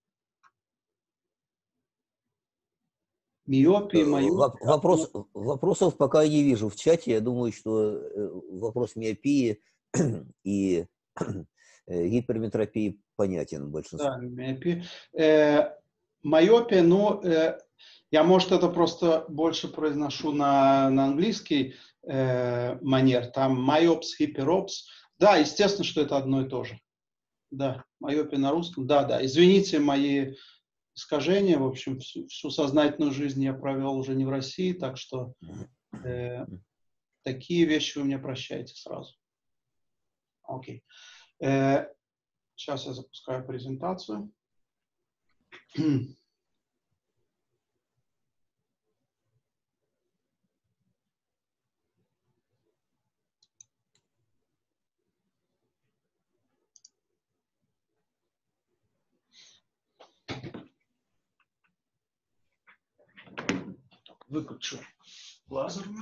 Миопия, миопия. Вопрос, вопросов пока я не вижу в чате. Я думаю, что вопрос миопии и гиперметропии понятен большинству. Да, миопия. Э, миопия, ну, э, я, может, это просто больше произношу на, на английский э, манер. Там майопс, гиперопс. Да, естественно, что это одно и то же. Да, миопия на русском. Да, да. Извините мои искажения. В общем, всю, всю сознательную жизнь я провел уже не в России, так что э, такие вещи вы мне прощаете сразу. Окей. Э, сейчас я запускаю презентацию. Выключу лазерную.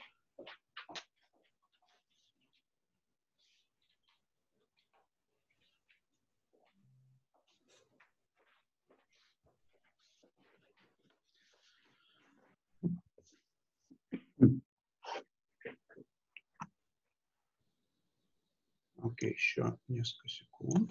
Окей, еще несколько секунд.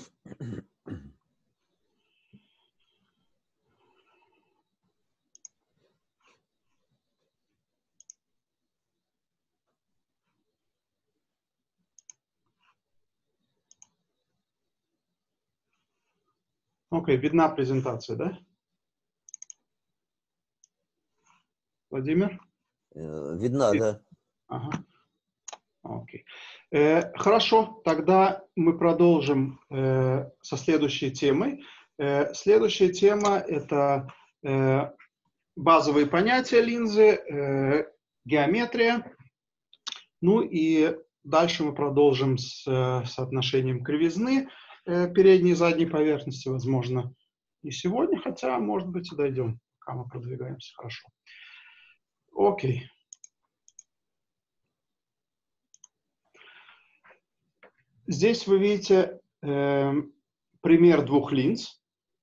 Окей, видна презентация, да? Владимир? Видна, да. Ага. Окей. Э, хорошо, тогда мы продолжим э, со следующей темой. Э, следующая тема – это э, базовые понятия линзы, э, геометрия. Ну и дальше мы продолжим с э, соотношением кривизны э, передней и задней поверхности, возможно, не сегодня, хотя, может быть, и дойдем, пока мы продвигаемся хорошо. Окей. Здесь вы видите э, пример двух линз.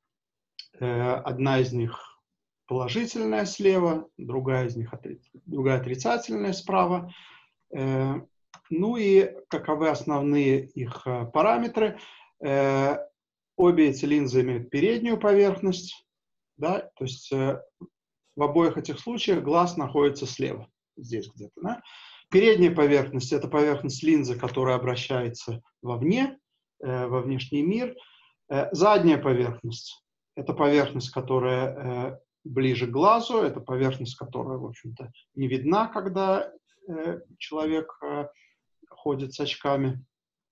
Э, одна из них положительная слева, другая из них отри... другая отрицательная справа. Э, ну и каковы основные их э, параметры? Э, обе эти линзы имеют переднюю поверхность, да, то есть э, в обоих этих случаях глаз находится слева, здесь где-то, да? Передняя поверхность – это поверхность линзы, которая обращается вовне, э, во внешний мир. Э, задняя поверхность – это поверхность, которая э, ближе к глазу, это поверхность, которая, в общем-то, не видна, когда э, человек э, ходит с очками.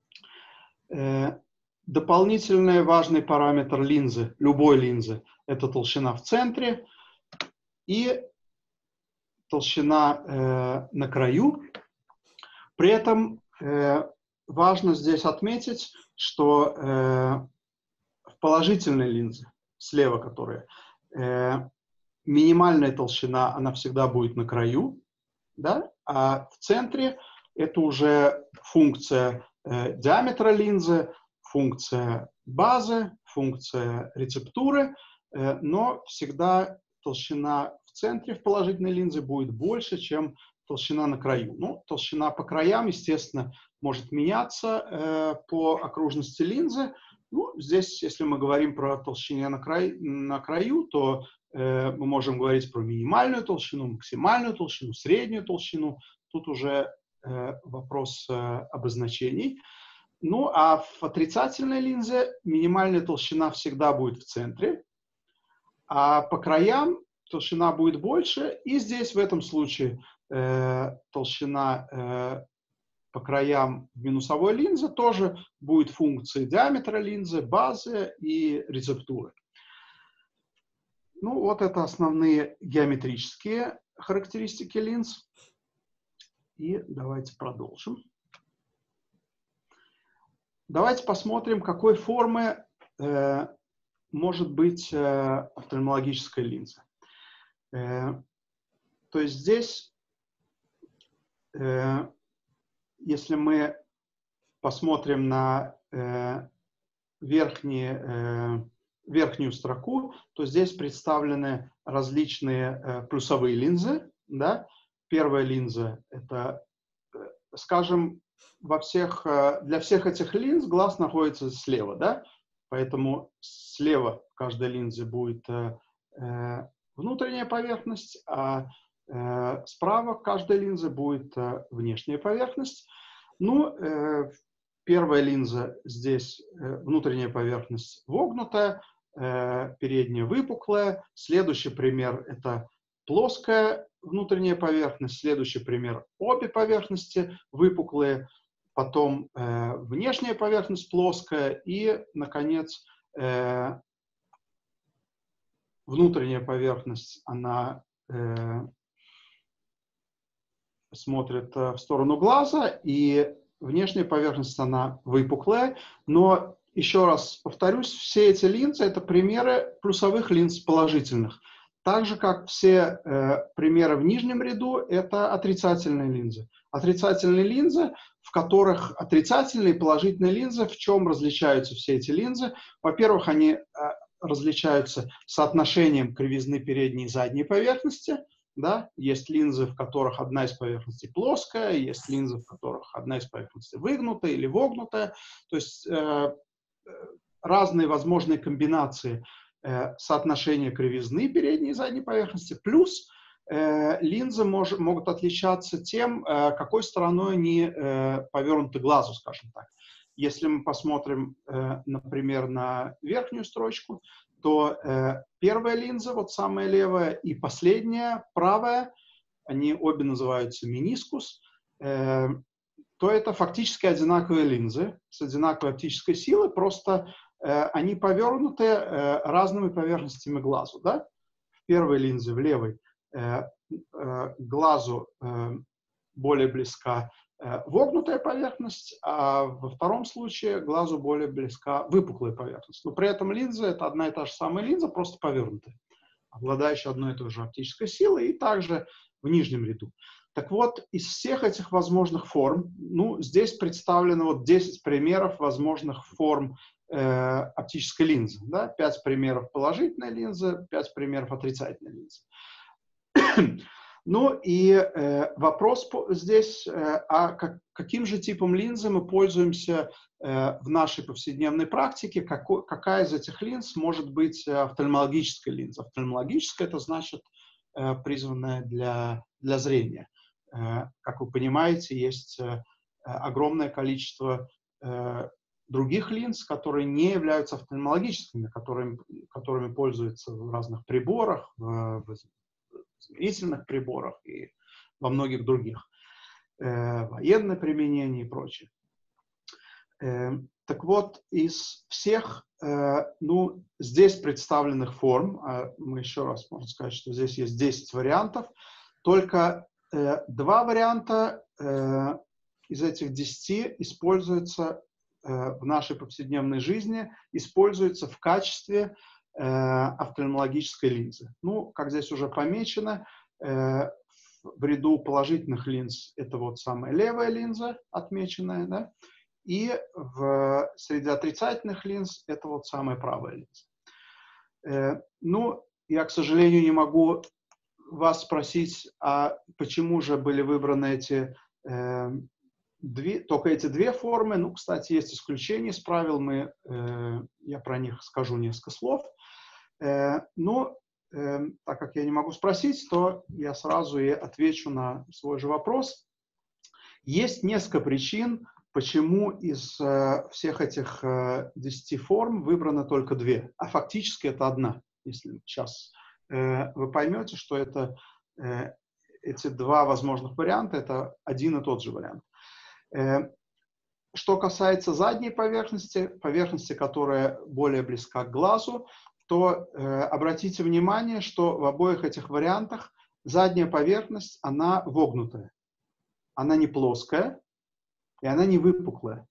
Э, дополнительный важный параметр линзы, любой линзы – это толщина в центре и толщина э, на краю. При этом э, важно здесь отметить, что э, в положительной линзе, слева которая, э, минимальная толщина, она всегда будет на краю, да? А в центре это уже функция э, диаметра линзы, функция базы, функция рецептуры, э, но всегда толщина в центре в положительной линзе будет больше, чем толщина на краю. Ну, толщина по краям, естественно, может меняться э, по окружности линзы. Ну, здесь, если мы говорим про толщину на, край, на краю, то э, мы можем говорить про минимальную толщину, максимальную толщину, среднюю толщину. Тут уже э, вопрос э, обозначений. Ну, а в отрицательной линзе минимальная толщина всегда будет в центре, а по краям толщина будет больше, и здесь в этом случае э, толщина э, по краям минусовой линзы тоже будет функцией диаметра линзы, базы и рецептуры. Ну, вот это основные геометрические характеристики линз. И давайте продолжим. Давайте посмотрим, какой формы э, может быть э, офтальмологическая линза. Э, то есть здесь, э, если мы посмотрим на э, верхние, э, верхнюю строку, то здесь представлены различные э, плюсовые линзы. Да? Первая линза – это, э, скажем, во всех, э, для всех этих линз глаз находится слева. Да? Поэтому слева в каждой линзе будет э, э, внутренняя поверхность, а э, справа в каждой линзе будет э, внешняя поверхность. Ну, э, первая линза здесь э, внутренняя поверхность вогнутая, э, передняя выпуклая. Следующий пример – это плоская внутренняя поверхность. Следующий пример – обе поверхности выпуклые. Потом э, внешняя поверхность плоская и, наконец, э, внутренняя поверхность, она э, смотрит э, в сторону глаза, и внешняя поверхность, она выпуклая. Но, еще раз повторюсь, все эти линзы – это примеры плюсовых линз положительных. Так же, как все э, примеры в нижнем ряду, это отрицательные линзы. Отрицательные линзы, в которых отрицательные и положительные линзы, в чем различаются все эти линзы? Во-первых, они э, различаются соотношением кривизны передней и задней поверхности. Да? Есть линзы, в которых одна из поверхностей плоская, есть линзы, в которых одна из поверхностей выгнутая или вогнутая. То есть э, разные возможные комбинации э, соотношения кривизны передней и задней поверхности, плюс э, линзы мож, могут отличаться тем, э, какой стороной они э, повернуты глазу, скажем так. Если мы посмотрим, э, например, на верхнюю строчку, то э, первая линза, вот самая левая, и последняя, правая, они обе называются менискус, э, то это фактически одинаковые линзы с одинаковой оптической силой, просто э, они повернуты э, разными поверхностями глазу. Да? В первой линзе, в левой, э, э, глазу э, более близка э, вогнутая поверхность, а во втором случае глазу более близка выпуклая поверхность. Но при этом линза — это одна и та же самая линза, просто повернутая, обладающая одной и той же оптической силой, и также в нижнем ряду. Так вот, из всех этих возможных форм, ну, здесь представлено вот десять примеров возможных форм э, оптической линзы. Да? пять примеров положительной линзы, пять примеров отрицательной линзы. Ну и э, вопрос по, здесь, э, а как, каким же типом линзы мы пользуемся э, в нашей повседневной практике, какой, какая из этих линз может быть офтальмологической линзой. Офтальмологическая — это значит э, призванная для, для зрения. Э, как вы понимаете, есть э, огромное количество э, других линз, которые не являются офтальмологическими, которыми, которыми пользуются в разных приборах, в, в измерительных приборах и во многих других, э, военное применение и прочее. Э, так вот, из всех, э, ну, здесь представленных форм, э, мы еще раз можем сказать, что здесь есть десять вариантов, только э, два варианта э, из этих десяти используются э, в нашей повседневной жизни, используются в качестве офтальмологической линзы. Ну, как здесь уже помечено, э, в ряду положительных линз это вот самая левая линза, отмеченная, да, и в, среди отрицательных линз это вот самая правая линза. Э, ну, я, к сожалению, не могу вас спросить, а почему же были выбраны эти э, две, только эти две формы. Ну, кстати, есть исключения из правил, мы, э, я про них скажу несколько слов. Но, так как я не могу спросить, то я сразу и отвечу на свой же вопрос. Есть несколько причин, почему из всех этих десяти форм выбрано только две, а фактически это одна. Если сейчас вы поймете, что это, эти два возможных варианта — это один и тот же вариант. Что касается задней поверхности, поверхности, которая более близка к глазу, то э, обратите внимание, что в обоих этих вариантах задняя поверхность, она вогнутая. Она не плоская, и она не выпуклая.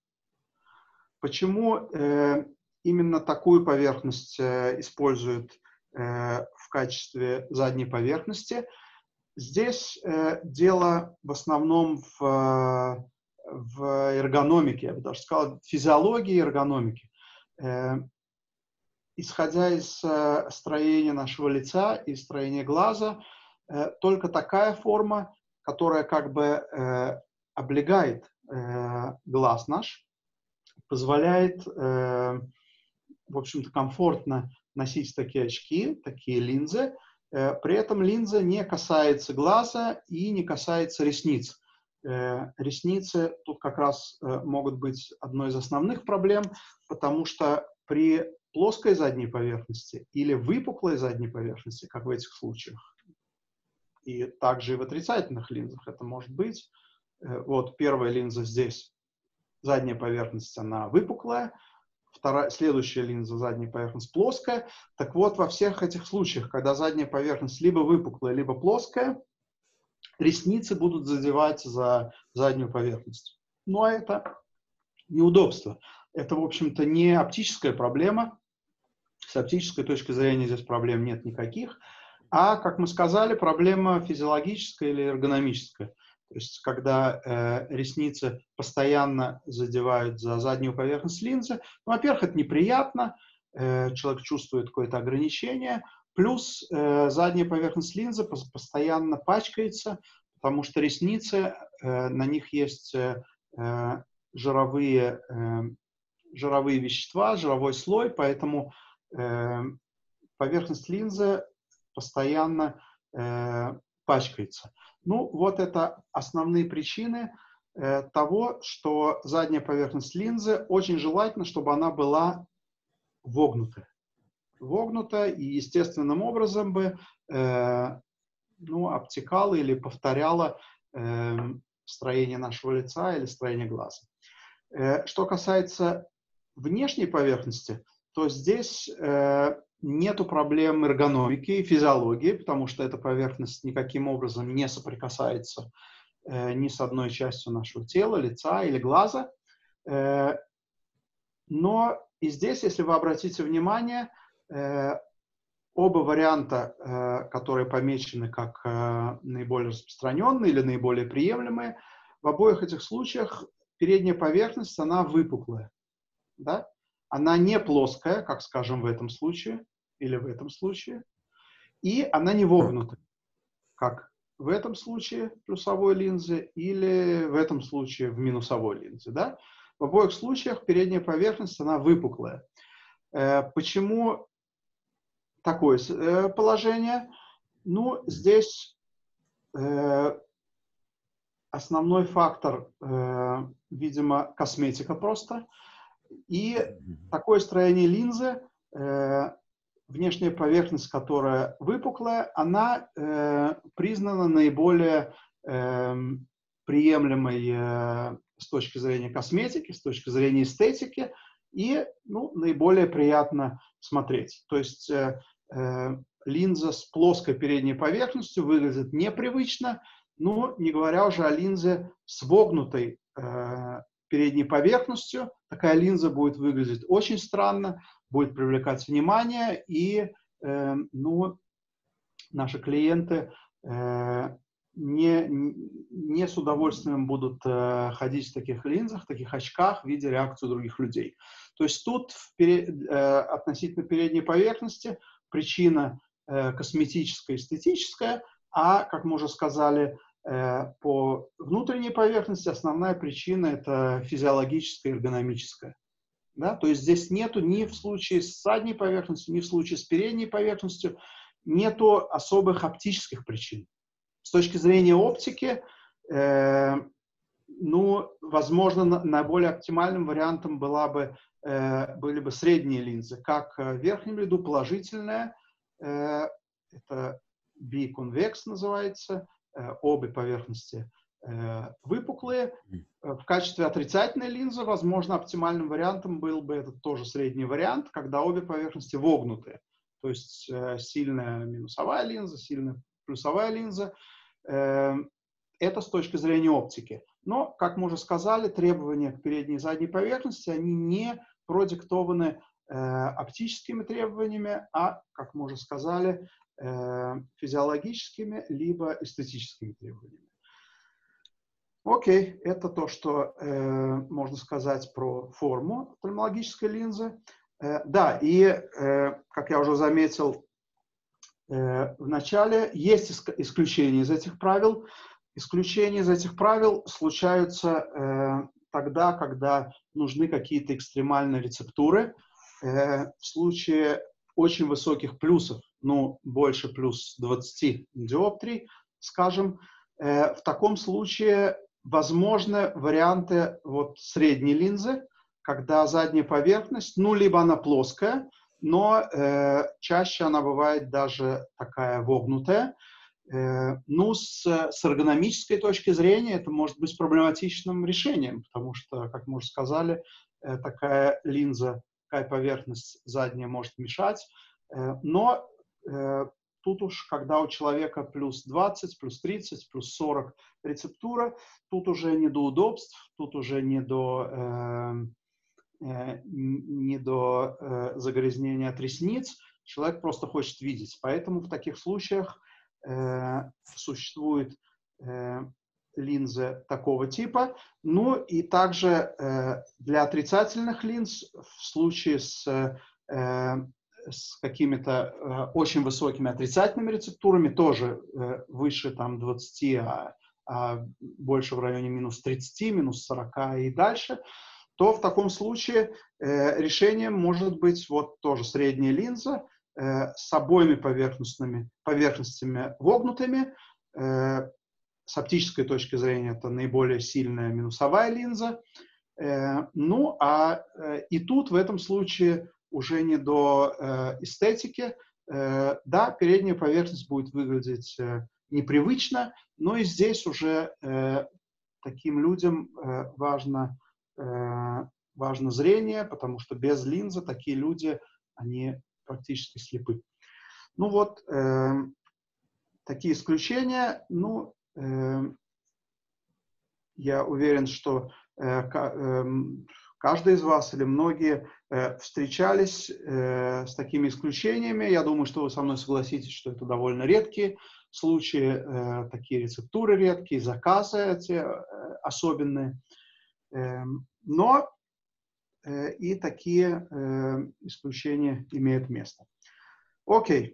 Почему э, именно такую поверхность э, используют э, в качестве задней поверхности? Здесь э, дело в основном в, в эргономике, я бы даже сказал, физиологии и эргономики. Э, Исходя из э, строения нашего лица и строения глаза, э, только такая форма, которая как бы э, облегает э, глаз наш, позволяет, э, в общем-то, комфортно носить такие очки, такие линзы. Э, при этом линза не касается глаза и не касается ресниц. Э, ресницы тут как раз э, могут быть одной из основных проблем, потому что при плоской задней поверхности или выпуклой задней поверхности, как в этих случаях, и также и в отрицательных линзах это может быть. Вот первая линза здесь, задняя поверхность, она выпуклая, вторая, следующая линза, задняя поверхность, плоская. Так вот, во всех этих случаях, когда задняя поверхность либо выпуклая, либо плоская, ресницы будут задевать за заднюю поверхность. Но это неудобство. Это, в общем-то, не оптическая проблема. С оптической точки зрения здесь проблем нет никаких. А, как мы сказали, проблема физиологическая или эргономическая. То есть, когда э, ресницы постоянно задевают за заднюю поверхность линзы, ну, во-первых, это неприятно, э, человек чувствует какое-то ограничение, плюс э, задняя поверхность линзы постоянно пачкается, потому что ресницы, э, на них есть э, жировые э, жировые вещества, жировой слой, поэтому э, поверхность линзы постоянно э, пачкается. Ну, вот это основные причины э, того, что задняя поверхность линзы очень желательно, чтобы она была вогнутая. Вогнута и естественным образом бы э, ну, обтекала или повторяла э, строение нашего лица или строение глаза. Э, что касается внешней поверхности, то здесь э, нету проблем эргономики и физиологии, потому что эта поверхность никаким образом не соприкасается э, ни с одной частью нашего тела, лица или глаза. Э, но и здесь, если вы обратите внимание, э, оба варианта, э, которые помечены как э, наиболее распространенные или наиболее приемлемые, в обоих этих случаях передняя поверхность, она выпуклая. Да? Она не плоская, как, скажем, в этом случае или в этом случае, и она не вогнутая, как в этом случае плюсовой линзы или в этом случае в минусовой линзе. Да? В обоих случаях передняя поверхность, она выпуклая. Э, почему такое э, положение? Ну, здесь э, основной фактор, э, видимо, косметика просто. И такое строение линзы, э, внешняя поверхность, которая выпуклая, она э, признана наиболее э, приемлемой э, с точки зрения косметики, с точки зрения эстетики, и ну, наиболее приятно смотреть. То есть э, э, линза с плоской передней поверхностью выглядит непривычно, но не говоря уже о линзе с вогнутой э, передней поверхностью. Такая линза будет выглядеть очень странно, будет привлекать внимание, и э, ну, наши клиенты э, не, не с удовольствием будут э, ходить в таких линзах, в таких очках, видя реакцию других людей. То есть тут в пере, э, относительно передней поверхности причина э, косметическая, эстетическая, а, как мы уже сказали, э, по внутренней поверхности основная причина – это физиологическая, эргономическая. Да? То есть здесь нету ни в случае с задней поверхностью, ни в случае с передней поверхностью нету особых оптических причин. С точки зрения оптики, э, ну, возможно, на, наиболее оптимальным вариантом была бы, э, были бы средние линзы. Как в верхнем ряду положительная, э, это биконвекс называется, э, обе поверхности э, выпуклые. В качестве отрицательной линзы, возможно, оптимальным вариантом был бы этот тоже средний вариант, когда обе поверхности вогнутые. То есть э, сильная минусовая линза, сильная плюсовая линза. Э, это с точки зрения оптики. Но, как мы уже сказали, требования к передней и задней поверхности, они не продиктованы э, оптическими требованиями, а, как мы уже сказали, э, физиологическими либо эстетическими требованиями. Окей, это то, что э, можно сказать про форму офтальмологической линзы. Э, да, и, э, как я уже заметил э, в начале, есть исключения из этих правил. Исключения из этих правил случаются э, тогда, когда нужны какие-то экстремальные рецептуры. Э, в случае очень высоких плюсов, ну, больше плюс двадцати диоптрий, скажем, э, в таком случае возможны варианты вот средней линзы, когда задняя поверхность, ну, либо она плоская, но э, чаще она бывает даже такая вогнутая. Э, ну, с, с эргономической точки зрения это может быть проблематичным решением, потому что, как мы уже сказали, э, такая линза, такая поверхность задняя может мешать. Э, но э, тут уж, когда у человека плюс двадцать, плюс тридцать, плюс сорок рецептура, тут уже не до удобств, тут уже не до, э, э, не до э, загрязнения от ресниц. Человек просто хочет видеть. Поэтому в таких случаях э, существует э, линзы такого типа. Ну и также э, для отрицательных линз в случае с э, с какими-то э, очень высокими отрицательными рецептурами, тоже э, выше там двадцати, а, а больше в районе минус тридцати, минус сорока и дальше, то в таком случае э, решением может быть вот тоже средняя линза э, с обоими поверхностными, поверхностями вогнутыми. Э, с оптической точки зрения это наиболее сильная минусовая линза. Э, ну, а э, и тут в этом случае уже не до э, эстетики. Э, да, передняя поверхность будет выглядеть э, непривычно, но и здесь уже э, таким людям э, важно, э, важно зрение, потому что без линзы такие люди, они практически слепы. Ну вот, э, такие исключения. Ну, э, я уверен, что э, э, каждый из вас или многие э, встречались э, с такими исключениями. Я думаю, что вы со мной согласитесь, что это довольно редкие случаи, э, такие рецептуры редкие, заказы эти э, особенные. Э, но э, и такие э, исключения имеют место. Окей.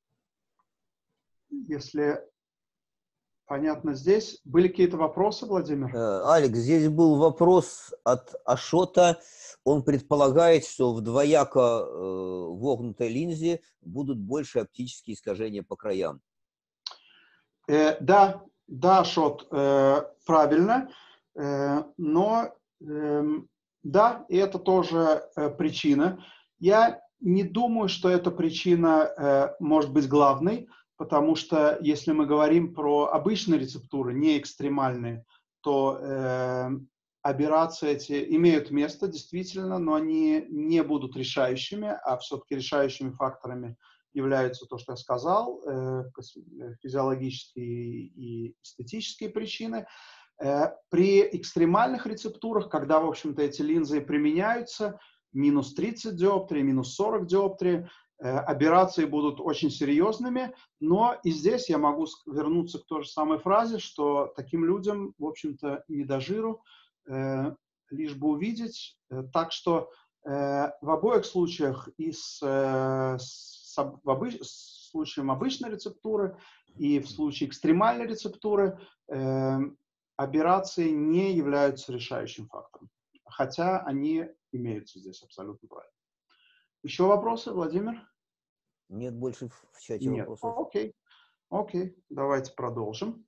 Если понятно здесь. Были какие-то вопросы, Владимир? Алекс, здесь был вопрос от Ашота. Он предполагает, что в двояко э, вогнутой линзе будут больше оптические искажения по краям. Э, да, да, Ашот, э, правильно. Э, но э, да, и это тоже э, причина. Я не думаю, что эта причина э, может быть главной, потому что если мы говорим про обычные рецептуры, не экстремальные, то э, аберрации эти имеют место действительно, но они не будут решающими, а все-таки решающими факторами являются то, что я сказал, э, физиологические и эстетические причины. Э, при экстремальных рецептурах, когда, в общем-то, эти линзы применяются, минус тридцать диоптрий, минус сорок диоптрий, аберрации будут очень серьезными, но и здесь я могу вернуться к той же самой фразе, что таким людям, в общем-то, не до жиру, э, лишь бы увидеть. Так что э, в обоих случаях, и с, э, с, в обыч, с случаем обычной рецептуры, и в случае экстремальной рецептуры, э, аберрации не являются решающим фактором. Хотя они имеются здесь абсолютно правильно. Еще вопросы, Владимир? Нет больше в чате Нет. вопросов. Окей. Окей. Давайте продолжим.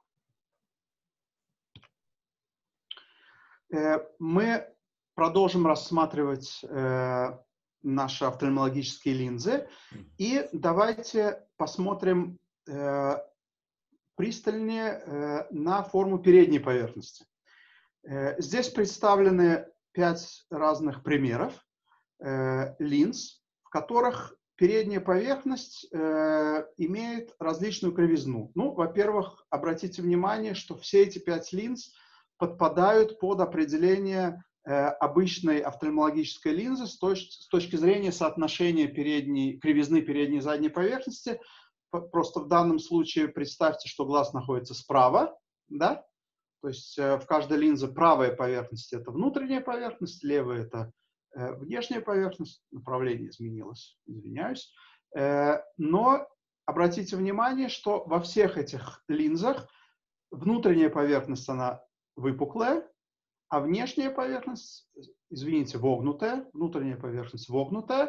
Мы продолжим рассматривать наши офтальмологические линзы. И давайте посмотрим пристальнее на форму передней поверхности. Здесь представлены пять разных примеров линз, в которых передняя поверхность э, имеет различную кривизну. Ну, во-первых, обратите внимание, что все эти пять линз подпадают под определение э, обычной офтальмологической линзы с, точ с точки зрения соотношения передней, кривизны передней и задней поверхности. Просто в данном случае представьте, что глаз находится справа, да? То есть э, в каждой линзе правая поверхность – это внутренняя поверхность, левая – это внешняя поверхность, направление изменилось, извиняюсь. Но обратите внимание, что во всех этих линзах внутренняя поверхность, она выпуклая, а внешняя поверхность, извините, вогнутая, внутренняя поверхность вогнутая,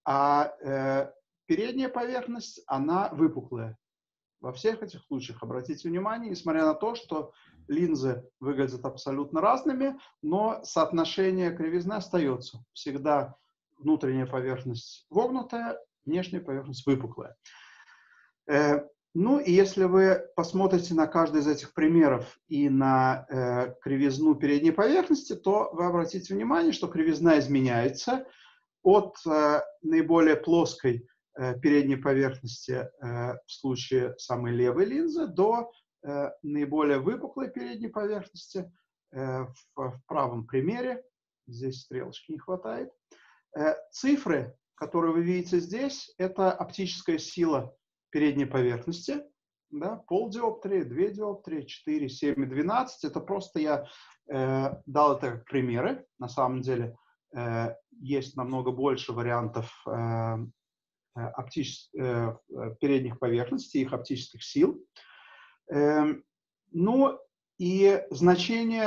а передняя поверхность, она выпуклая. Во всех этих случаях обратите внимание, несмотря на то, что линзы выглядят абсолютно разными, но соотношение кривизны остается. Всегда внутренняя поверхность вогнутая, внешняя поверхность выпуклая. Э, ну и если вы посмотрите на каждый из этих примеров и на э, кривизну передней поверхности, то вы обратите внимание, что кривизна изменяется от э, наиболее плоской передней поверхности в случае самой левой линзы до наиболее выпуклой передней поверхности в, в правом примере. Здесь стрелочки не хватает. Цифры, которые вы видите здесь, это оптическая сила передней поверхности. Да, полдиоптрии, две диоптрии, четыре, семь и двенадцать. Это просто я э, дал это как примеры. На самом деле э, есть намного больше вариантов э, Оптич... э, передних поверхностей, их оптических сил. Э, ну и значение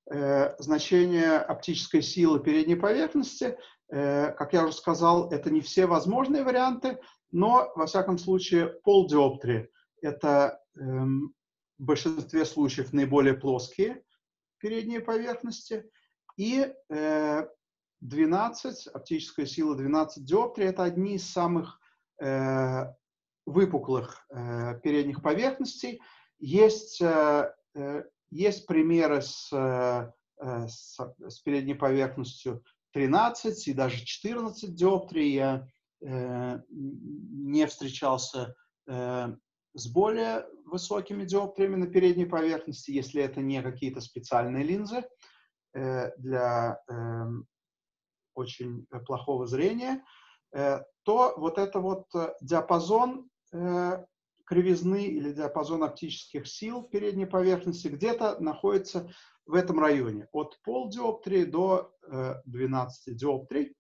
э, значение оптической силы передней поверхности. Э, как я уже сказал, это не все возможные варианты, но, во всяком случае, полдиоптрии – это э, в большинстве случаев наиболее плоские передние поверхности. И э, двенадцать, оптическая сила двенадцать диоптрий – это одни из самых э, выпуклых э, передних поверхностей. Есть, э, э, есть примеры с, э, с, с передней поверхностью тринадцать и даже четырнадцать диоптрий. Я э, не встречался э, с более высокими диоптриями на передней поверхности, если это не какие-то специальные линзы э, для э, очень плохого зрения, э, то вот это вот диапазон э, кривизны или диапазон оптических сил передней поверхности где-то находится в этом районе, от полдиоптрии до э, двенадцати диоптрий.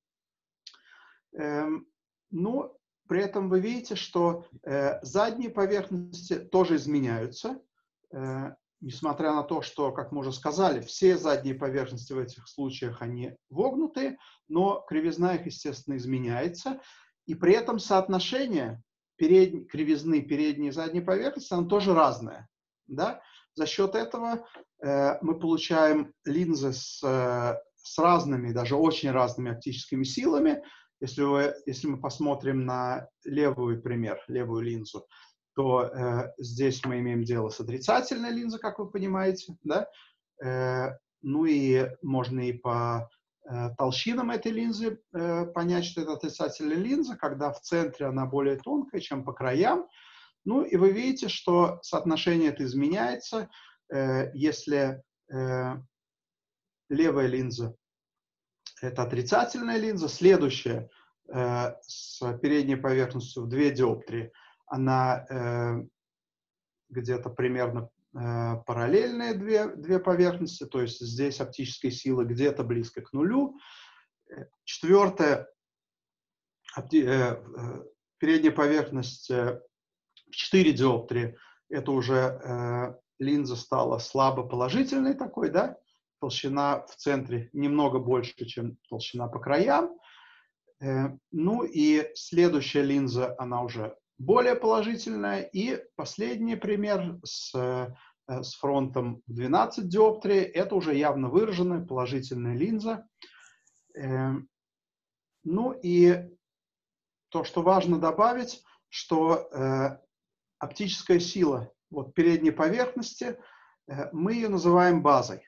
Э, ну, при этом вы видите, что э, задние поверхности тоже изменяются, э, несмотря на то, что, как мы уже сказали, все задние поверхности в этих случаях, они вогнутые, но кривизна их, естественно, изменяется, и при этом соотношение передней, кривизны передней и задней поверхности, оно тоже разное. Да? За счет этого э, мы получаем линзы с, э, с разными, даже очень разными оптическими силами. Если, вы, если мы посмотрим на левый пример, левую линзу, то э, здесь мы имеем дело с отрицательной линзой, как вы понимаете, да? Э, ну и можно и по э, толщинам этой линзы э, понять, что это отрицательная линза, когда в центре она более тонкая, чем по краям. Ну и вы видите, что соотношение это изменяется, э, если э, левая линза — это отрицательная линза, следующая э, с передней поверхностью в две диоптрии, она э, где-то примерно э, параллельные две, две поверхности, то есть здесь оптическая сила где-то близко к нулю. Четвертая опти, э, э, передняя поверхность э, в четыре диоптрии, это уже э, линза стала слабо положительной такой, да, толщина в центре немного больше, чем толщина по краям. Э, ну и следующая линза, она уже более положительная. И последний пример с, э, с фронтом двенадцать диоптрий, это уже явно выраженная положительная линза. Э, ну и то, что важно добавить, что э, оптическая сила вот, передней поверхности, э, мы ее называем базой.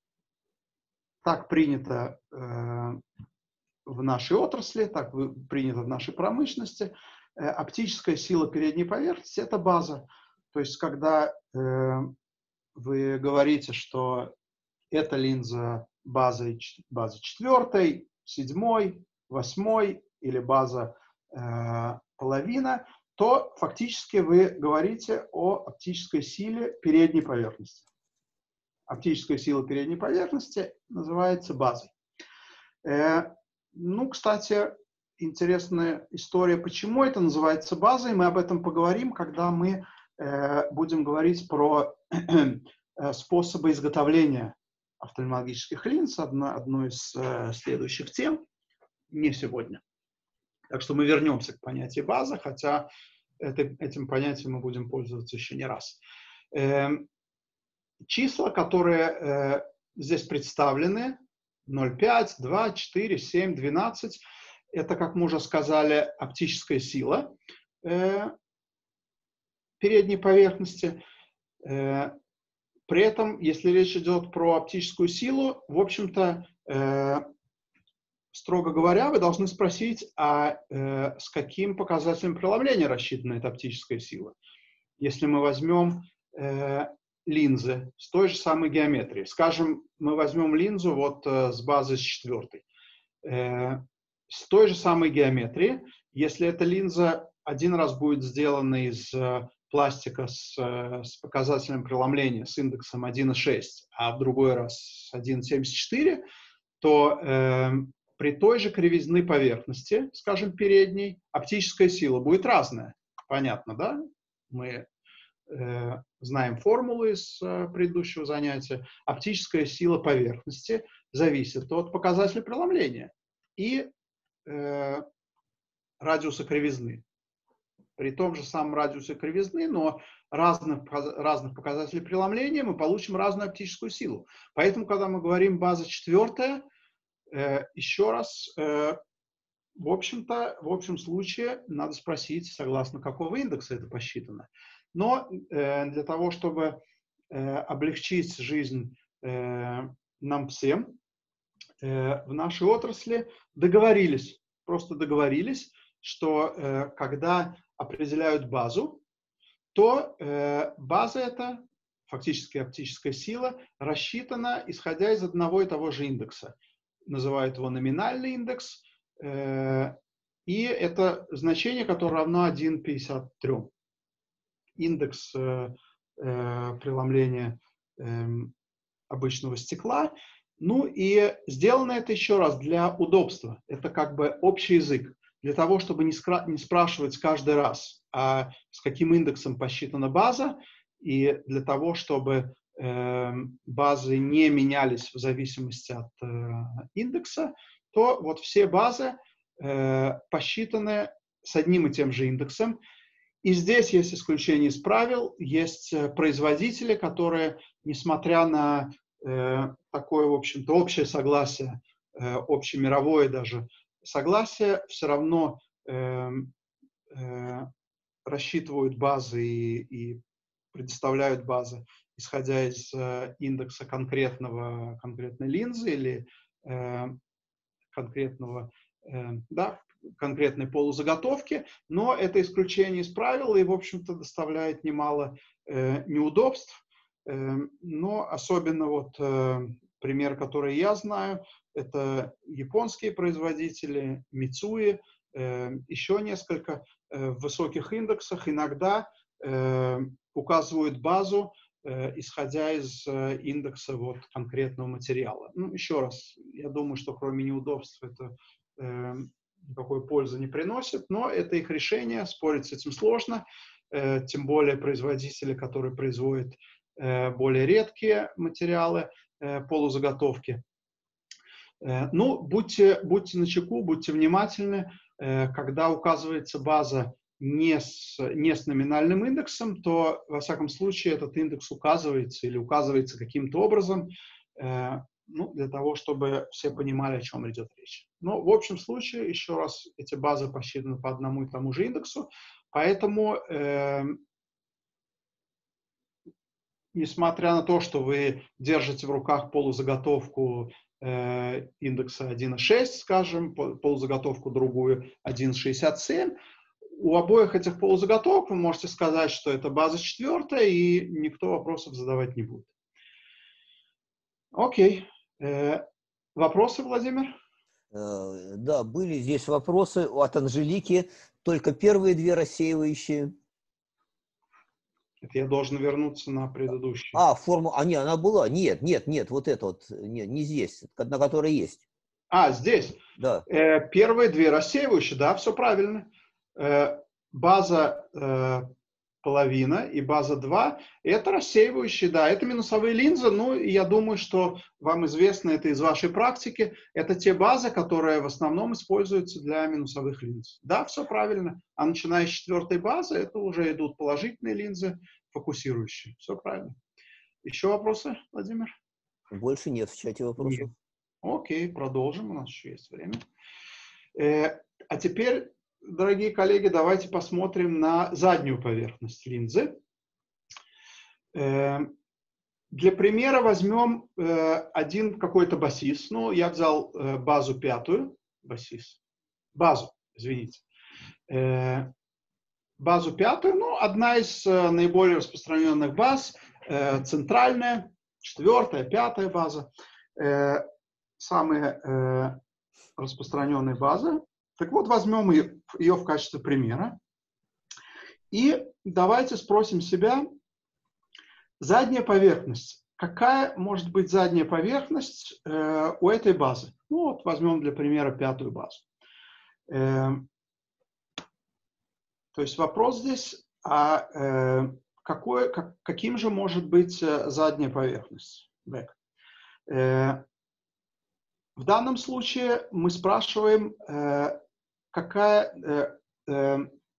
Так принято э, в нашей отрасли, так принято в нашей промышленности. Э, оптическая сила передней поверхности – это база. То есть, когда э, вы говорите, что эта линза база, база четвертой, седьмой, восьмой или база э, половина, то фактически вы говорите о оптической силе передней поверхности. Оптическая сила передней поверхности называется базой. Э, ну, кстати, интересная история, почему это называется базой. Мы об этом поговорим, когда мы э, будем говорить про э, способы изготовления офтальмологических линз, одно, одно из э, следующих тем, не сегодня. Так что мы вернемся к понятию база, хотя это, этим понятием мы будем пользоваться еще не раз. Э, числа, которые э, здесь представлены, ноль пять, два, четыре, семь, двенадцать, это, как мы уже сказали, оптическая сила э, передней поверхности. Э, при этом, если речь идет про оптическую силу, в общем-то, э, строго говоря, вы должны спросить, а э, с каким показателем преломления рассчитана эта оптическая сила. Если мы возьмем э, линзы с той же самой геометрией, скажем, мы возьмем линзу вот э, с базы с четвертой, э, с той же самой геометрией, если эта линза один раз будет сделана из э, пластика с, э, с показателем преломления с индексом один и шесть, а в другой раз с один и семьдесят четыре, то э, при той же кривизны поверхности, скажем, передней, оптическая сила будет разная. Понятно, да? Мы э, знаем формулы из э, предыдущего занятия, оптическая сила поверхности зависит от показателя преломления и э, радиуса кривизны. При том же самом радиусе кривизны, но разных, разных показателей преломления мы получим разную оптическую силу. Поэтому, когда мы говорим база четвертая, э, еще раз, э, в общем-то, в общем случае надо спросить, согласно какого индекса это посчитано. Но э, для того, чтобы э, облегчить жизнь э, нам всем, э, в нашей отрасли договорились, просто договорились, что э, когда определяют базу, то э, база эта, фактически оптическая сила, рассчитана, исходя из одного и того же индекса. Называют его номинальный индекс, э, и это значение, которое равно один целых пятьдесят три сотых. Индекс э, э, преломления э, обычного стекла. Ну и сделано это еще раз для удобства. Это как бы общий язык. Для того, чтобы не, скра- не спрашивать каждый раз, а с каким индексом посчитана база, и для того, чтобы э, базы не менялись в зависимости от э, индекса, то вот все базы э, посчитаны с одним и тем же индексом. И здесь есть исключение из правил, есть производители, которые, несмотря на э, такое, в общем-то, общее согласие, э, общемировое даже согласие, все равно э, э, рассчитывают базы и, и предоставляют базы, исходя из э, индекса конкретного, конкретной линзы или э, конкретного, э, да, конкретной полузаготовки, но это исключение из правил и, в общем-то, доставляет немало э, неудобств. Э, но особенно вот э, пример, который я знаю, это японские производители, Mitsui, э, еще несколько э, в высоких индексах иногда э, указывают базу, э, исходя из э, индекса вот, конкретного материала. Ну, еще раз, я думаю, что кроме неудобств это э, никакой пользы не приносит, но это их решение, спорить с этим сложно, э, тем более производители, которые производят э, более редкие материалы, э, полузаготовки. Э, ну, будьте, будьте начеку, будьте внимательны, э, когда указывается база не с, не с номинальным индексом, то, во всяком случае, этот индекс указывается или указывается каким-то образом, э, ну, для того, чтобы все понимали, о чем идет речь. Но в общем случае, еще раз, эти базы посчитаны по одному и тому же индексу, поэтому, э, несмотря на то, что вы держите в руках полузаготовку э, индекса один целых шесть, скажем, полузаготовку другую один целых шестьдесят семь, у обоих этих полузаготовок вы можете сказать, что это база четвертая, и никто вопросов задавать не будет. Окей. Э, вопросы, Владимир? Э, Да, были здесь вопросы от Анжелики, только первые две рассеивающие. Это я должен вернуться на предыдущий. А, форму, а, не, она была, нет, нет, нет, вот это вот, не, не здесь, на которой есть. А, здесь. Да. Э, первые две рассеивающие, да, все правильно. Э, база э, половина и база два – это рассеивающие, да, это минусовые линзы. Ну, я думаю, что вам известно это из вашей практики. Это те базы, которые в основном используются для минусовых линз. Да, все правильно. А начиная с четвертой базы, это уже идут положительные линзы, фокусирующие. Все правильно. Еще вопросы, Владимир? Больше нет в чате вопросов. Нет. Окей, продолжим, у нас еще есть время. Э, а теперь, дорогие коллеги, давайте посмотрим на заднюю поверхность линзы. Э, для примера возьмем э, один какой-то басис. Ну, я взял э, базу пятую, басис, базу, извините. Э, базу пятую, ну, одна из э, наиболее распространенных баз, э, центральная, четвертая, пятая база. Э, самые э, распространенные базы. Так вот, возьмем ее, ее в качестве примера. И давайте спросим себя, задняя поверхность. Какая может быть задняя поверхность э, у этой базы? Ну, вот возьмем для примера пятую базу. Э, то есть вопрос здесь, а э, какое, как, каким же может быть э, задняя поверхность? Back. Э, в данном случае мы спрашиваем, э, какая, э, э,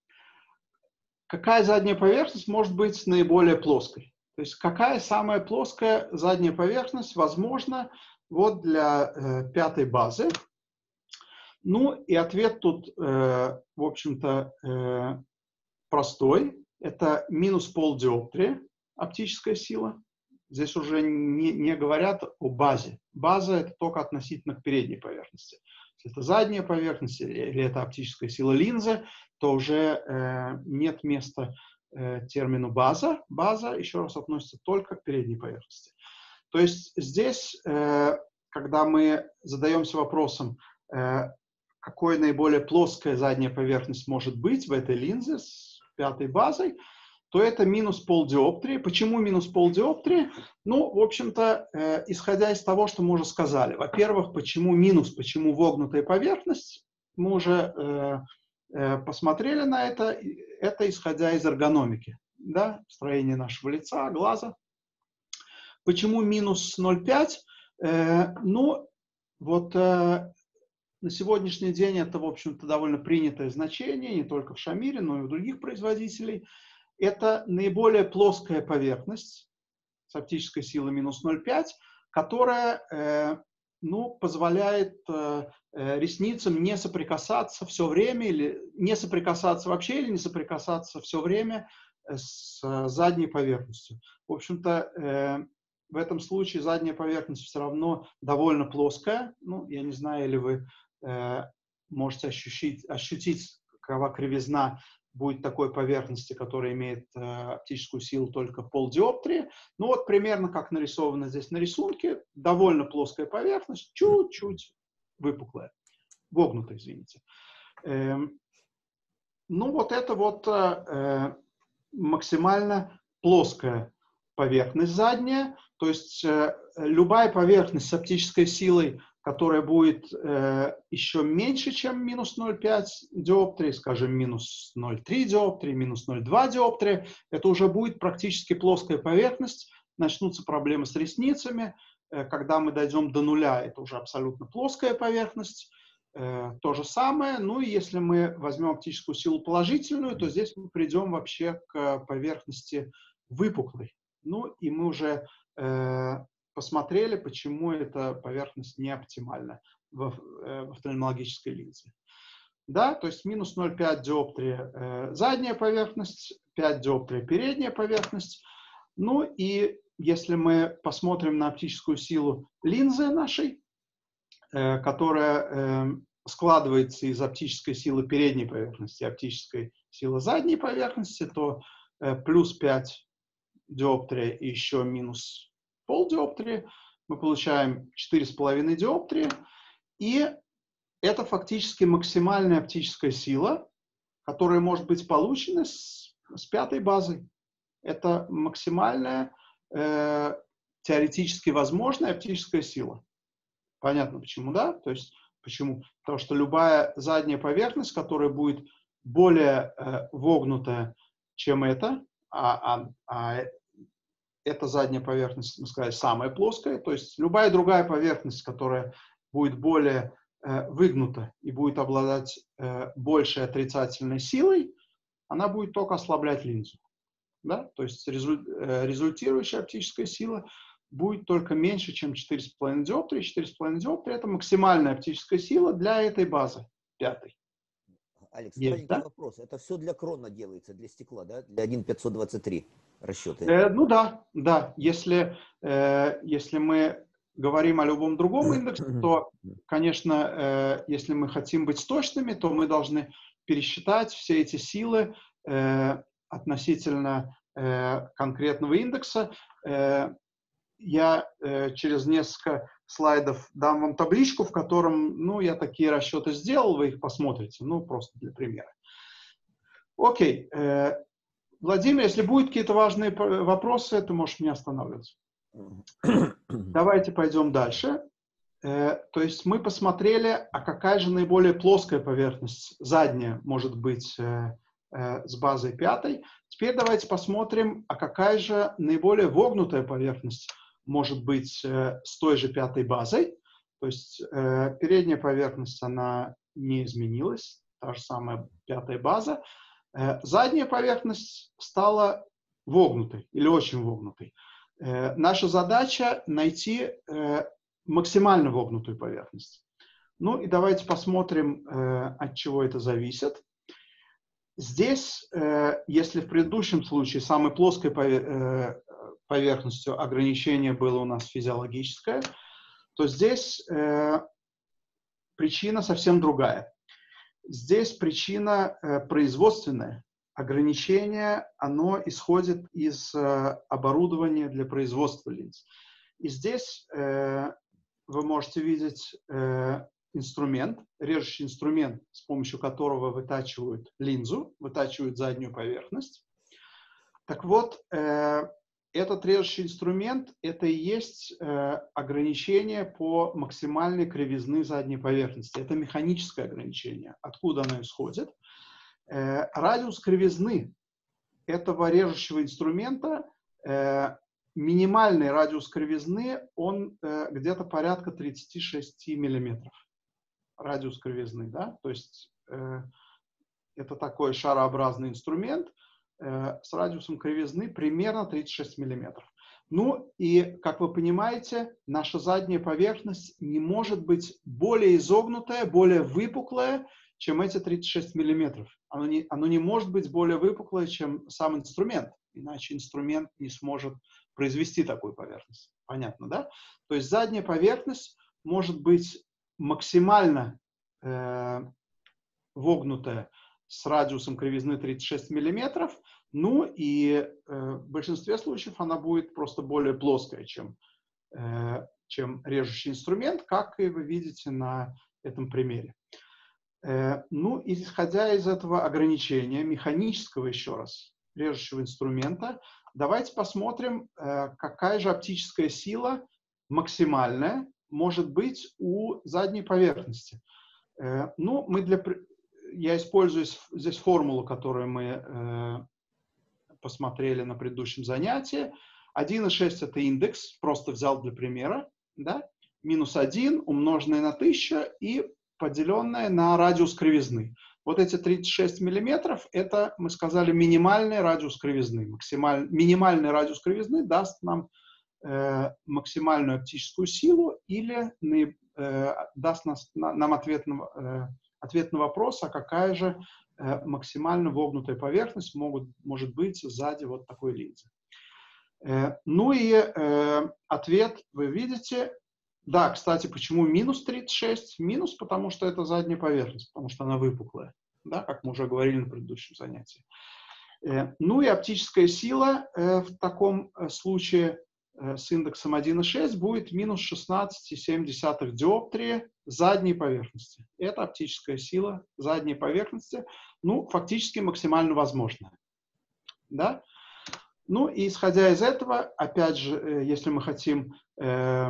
какая задняя поверхность может быть наиболее плоской. То есть какая самая плоская задняя поверхность возможна вот для э, пятой базы. Ну и ответ тут, э, в общем-то, э, простой. Это минус полдиоптрия оптическая сила. Здесь уже не, не говорят о базе. База — это только относительно к передней поверхности. Если это задняя поверхность или это оптическая сила линзы, то уже э, нет места э, термину база. База, еще раз, относится только к передней поверхности. То есть здесь, э, когда мы задаемся вопросом, э, какой наиболее плоская задняя поверхность может быть в этой линзе с пятой базой, то это минус полдиоптрии. Почему минус полдиоптрии? Ну, в общем-то, э, исходя из того, что мы уже сказали. Во-первых, почему минус, почему вогнутая поверхность? Мы уже э, э, посмотрели на это. Это исходя из эргономики, да, строения нашего лица, глаза. Почему минус ноль целых пять десятых? Э, ну, вот э, на сегодняшний день это, в общем-то, довольно принятое значение, не только в Шамире, но и у других производителей. Это наиболее плоская поверхность с оптической силой минус ноль целых пять десятых, которая э, ну, позволяет э, ресницам не соприкасаться все время, или не соприкасаться вообще, или не соприкасаться все время с задней поверхностью. В общем-то, э, в этом случае задняя поверхность все равно довольно плоская. Ну, я не знаю, или вы э, можете ощутить, ощутить, какова кривизна будет такой поверхности, которая имеет э, оптическую силу только полдиоптрии. Ну вот примерно как нарисовано здесь на рисунке. Довольно плоская поверхность, чуть-чуть выпуклая. Вогнутая, извините. Эм, ну вот это вот э, максимально плоская поверхность задняя. То есть э, любая поверхность с оптической силой, которая будет э, еще меньше, чем минус ноль целых пять десятых диоптрии, скажем, минус ноль целых три диоптрии, минус ноль целых два диоптрии, это уже будет практически плоская поверхность. Начнутся проблемы с ресницами. Э, когда мы дойдем до нуля, это уже абсолютно плоская поверхность. Э, то же самое. Ну и если мы возьмем оптическую силу положительную, то здесь мы придем вообще к поверхности выпуклой. Ну и мы уже э, посмотрели, почему эта поверхность не оптимальна в, в офтальмологической линзе. Да, то есть минус ноль целых пять десятых диоптрия э, задняя поверхность, пять диоптрия передняя поверхность. Ну и если мы посмотрим на оптическую силу линзы нашей, э, которая э, складывается из оптической силы передней поверхности и оптической силы задней поверхности, то э, плюс пять диоптрия и еще минус полдиоптрии, мы получаем четыре с половиной диоптрии, и это фактически максимальная оптическая сила, которая может быть получена с, с пятой базой. Это максимальная э, теоретически возможная оптическая сила. Понятно почему, да? То есть почему? Потому что любая задняя поверхность, которая будет более э, вогнутая, чем эта, а, а, а эта задняя поверхность, мы сказали, самая плоская, то есть любая другая поверхность, которая будет более э, выгнута и будет обладать э, большей отрицательной силой, она будет только ослаблять линзу. Да? То есть резуль, э, результирующая оптическая сила будет только меньше, чем четыре с половиной диоптрии. четыре с половиной диоптрии — это максимальная оптическая сила для этой базы, пятой. Алекс, Есть, маленький да? вопрос. Это все для крона делается, для стекла, да? Для один пятьсот двадцать три расчеты. Э, ну да, да. Если, э, если мы говорим о любом другом индексе, то, конечно, э, если мы хотим быть точными, то мы должны пересчитать все эти силы э, относительно э, конкретного индекса. Э, я э, через несколько слайдов дам вам табличку, в котором, ну, я такие расчеты сделал, вы их посмотрите, ну, просто для примера. Окей. Э, Владимир, если будут какие-то важные вопросы, ты можешь меня останавливать. Давайте пойдем дальше. Э, то есть мы посмотрели, а какая же наиболее плоская поверхность, задняя, может быть э, э, с базой пятой. Теперь давайте посмотрим, а какая же наиболее вогнутая поверхность может быть э, с той же пятой базой. То есть э, передняя поверхность, она не изменилась, та же самая пятая база. Э, задняя поверхность стала вогнутой или очень вогнутой. Э, наша задача найти э, максимально вогнутую поверхность. Ну и давайте посмотрим, э, от чего это зависит. Здесь, э, если в предыдущем случае самой плоской повер- э, поверхностью ограничение было у нас физиологическое, то здесь э, причина совсем другая. Здесь причина э, производственная. Ограничение, оно исходит из э, оборудования для производства линз. И здесь э, вы можете видеть э, инструмент, режущий инструмент, с помощью которого вытачивают линзу, вытачивают заднюю поверхность. Так вот, э, этот режущий инструмент – это и есть э, ограничение по максимальной кривизны задней поверхности. Это механическое ограничение. Откуда оно исходит? Э, радиус кривизны этого режущего инструмента, э, минимальный радиус кривизны, он э, где-то порядка тридцать шесть миллиметров. Радиус кривизны, да? То есть э, это такой шарообразный инструмент, с радиусом кривизны примерно тридцать шесть миллиметров. Ну и, как вы понимаете, наша задняя поверхность не может быть более изогнутая, более выпуклая, чем эти тридцать шесть миллиметров. Оно не, оно не может быть более выпуклое, чем сам инструмент, иначе инструмент не сможет произвести такую поверхность. Понятно, да? То есть задняя поверхность может быть максимально э, вогнутая, с радиусом кривизны тридцать шесть миллиметров, ну и э, в большинстве случаев она будет просто более плоская, чем, э, чем режущий инструмент, как и вы видите на этом примере. Э, ну, и исходя из этого ограничения, механического еще раз, режущего инструмента, давайте посмотрим, э, какая же оптическая сила максимальная может быть у задней поверхности. Э, ну, мы для... Я использую здесь формулу, которую мы э, посмотрели на предыдущем занятии. один и шесть это индекс, просто взял для примера. Да? Минус один умноженное на тысячу и поделенное на радиус кривизны. Вот эти тридцать шесть миллиметров, это, мы сказали, минимальный радиус кривизны. Максималь... Минимальный радиус кривизны даст нам э, максимальную оптическую силу или э, даст нас, на, нам ответ на... Э, Ответ на вопрос, а какая же э, максимально вогнутая поверхность могут, может быть сзади вот такой линзы. Э, ну и э, ответ вы видите. Да, кстати, почему минус тридцать шесть? Минус, потому что это задняя поверхность, потому что она выпуклая, да, как мы уже говорили на предыдущем занятии. Э, ну и оптическая сила э, в таком случае э, с индексом один и шесть будет минус шестнадцать и семь десятых диоптрии задней поверхности. Это оптическая сила задней поверхности, ну, фактически максимально возможная. Да? Ну, и исходя из этого, опять же, если мы хотим э,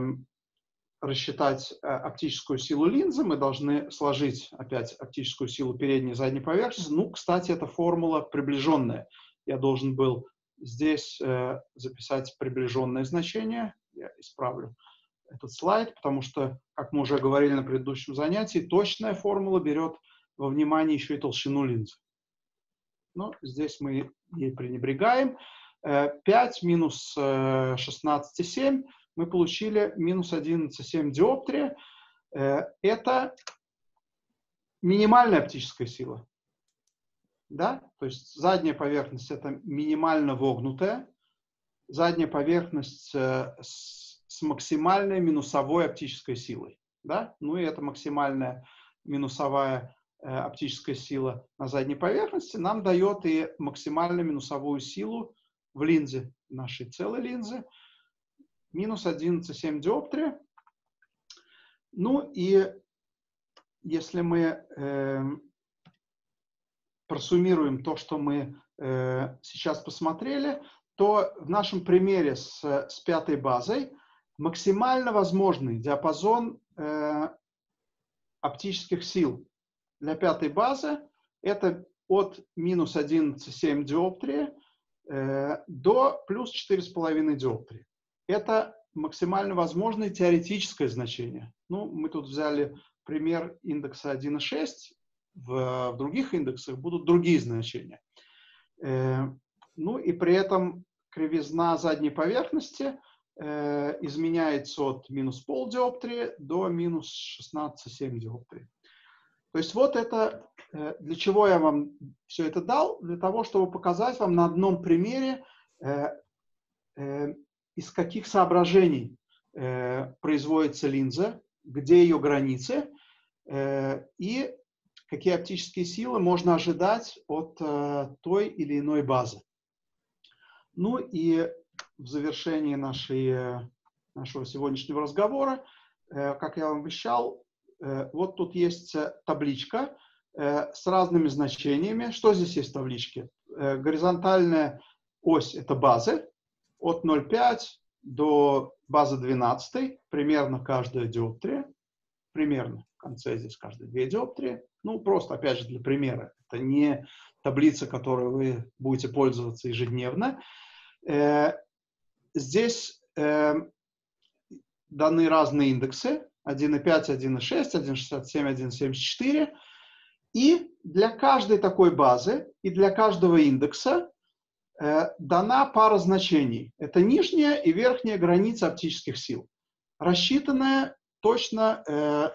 рассчитать э, оптическую силу линзы, мы должны сложить опять оптическую силу передней и задней поверхности. Ну, кстати, эта формула приближенная. Я должен был здесь э, записать приближенное значение. Я исправлю этот слайд, потому что, как мы уже говорили на предыдущем занятии, точная формула берет во внимание еще и толщину линзы. Но здесь мы ей пренебрегаем. пять минус шестнадцать и семь мы получили минус одиннадцать и семь диоптрия. Это минимальная оптическая сила. Да? То есть задняя поверхность это минимально вогнутая. Задняя поверхность с с максимальной минусовой оптической силой. Да? Ну и это максимальная минусовая э, оптическая сила на задней поверхности нам дает и максимальную минусовую силу в линзе, нашей целой линзы, минус одиннадцать и семь диоптрия. Ну и если мы э, просуммируем то, что мы э, сейчас посмотрели, то в нашем примере с, с пятой базой максимально возможный диапазон э, оптических сил для пятой базы это от минус одиннадцать целых семь десятых диоптрии э, до плюс четыре целых пять десятых диоптрии. Это максимально возможное теоретическое значение. Ну, мы тут взяли пример индекса один и шесть, в, в других индексах будут другие значения. Э, ну и при этом кривизна задней поверхности э, изменяется от минус пол диоптрии до минус шестнадцать целых семь десятых диоптрии. То есть вот это, э, для чего я вам все это дал? Для того, чтобы показать вам на одном примере, э, э, из каких соображений э, производится линза, где ее границы, э, и какие оптические силы можно ожидать от э, той или иной базы. Ну и в завершении нашей, нашего сегодняшнего разговора, э, как я вам обещал, э, вот тут есть табличка э, с разными значениями. Что здесь есть в табличке? Э, горизонтальная ось – это базы, от ноль целых пять до базы двенадцать, примерно каждая диоптрия, примерно в конце здесь каждые две диоптрии. Ну, просто, опять же, для примера. Это не таблица, которой вы будете пользоваться ежедневно. Э, здесь э, даны разные индексы. один и пять, один и шесть, один и шестьдесят семь, один и семьдесят четыре. И для каждой такой базы и для каждого индекса э, дана пара значений. Это нижняя и верхняя граница оптических сил, рассчитанная точно э,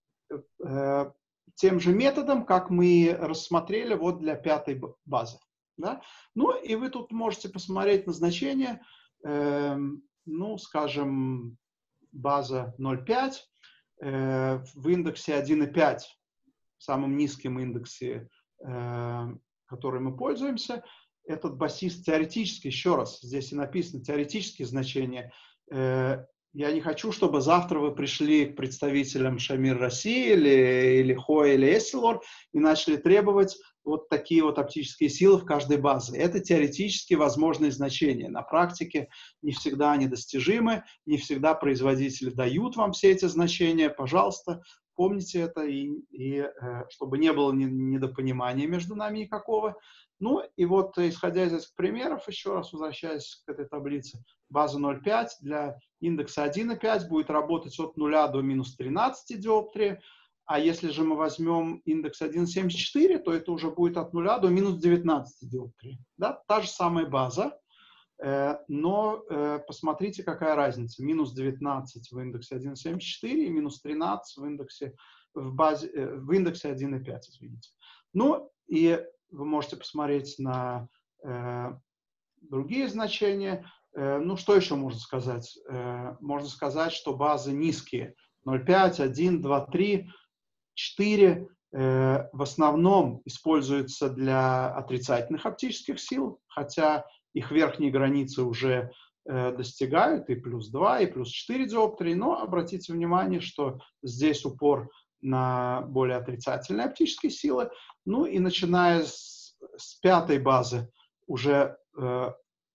э, тем же методом, как мы рассмотрели вот для пятой базы. Да? Ну и вы тут можете посмотреть на значение, э, ну, скажем, база ноль целых пять э, в индексе один и пять, в самом низком индексе, э, который мы пользуемся. Этот басист теоретически, еще раз, здесь и написано теоретические значения. Э, я не хочу, чтобы завтра вы пришли к представителям Шамир России или, или Хоя или Эсселор и начали требовать вот такие вот оптические силы в каждой базе. Это теоретически возможные значения. На практике не всегда они достижимы, не всегда производители дают вам все эти значения. Пожалуйста, помните это, и, и чтобы не было недопонимания между нами никакого. Ну и вот, исходя из этих примеров, еще раз возвращаясь к этой таблице, база ноль целых пять для индекса один и пять будет работать от нуля до минус тринадцати диоптрии, а если же мы возьмем индекс один и семьдесят четыре, то это уже будет от нуля до минус девятнадцати диоптрии. Да? Та же самая база, э, но э, посмотрите, какая разница. Минус девятнадцать в индексе один и семьдесят четыре и минус тринадцать в индексе, в базе, э, в индексе один и пять, извините. Ну и вы можете посмотреть на э, другие значения. Э, ну, что еще можно сказать? Э, можно сказать, что базы низкие. ноль целых пять, один, два, три, четыре э, в основном используются для отрицательных оптических сил, хотя их верхние границы уже э, достигают и плюс два, и плюс четыре диоптрии. Но обратите внимание, что здесь упор на более отрицательные оптические силы. Ну и начиная с, с пятой базы уже э,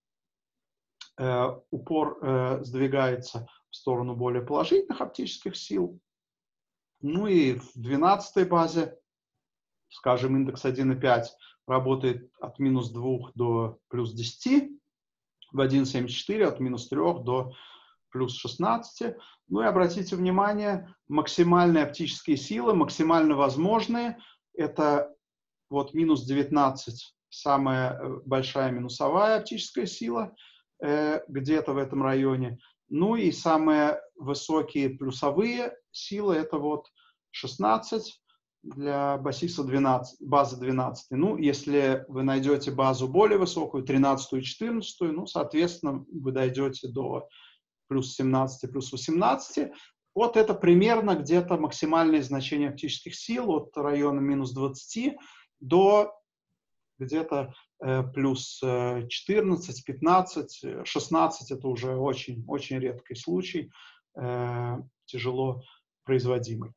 э, упор э, сдвигается в сторону более положительных оптических сил. Ну и в двенадцатой базе, скажем, индекс один и пять работает от минус двух до плюс десяти, в один и семьдесят четыре от минус трёх до плюс шестнадцати. Ну и обратите внимание, максимальные оптические силы, максимально возможные, это вот минус девятнадцать, самая большая минусовая оптическая сила, э, где-то в этом районе. Ну и самые высокие плюсовые силы, это вот шестнадцать для басиса двенадцать, базы двенадцать. Ну, если вы найдете базу более высокую, тринадцатую и четырнадцатую, ну, соответственно, вы дойдете до плюс семнадцати, плюс восемнадцати. Вот это примерно где-то максимальное значение оптических сил от района минус двадцати до где-то э, плюс четырнадцать, пятнадцать, шестнадцать. Это уже очень, очень редкий случай, э, тяжело производимый.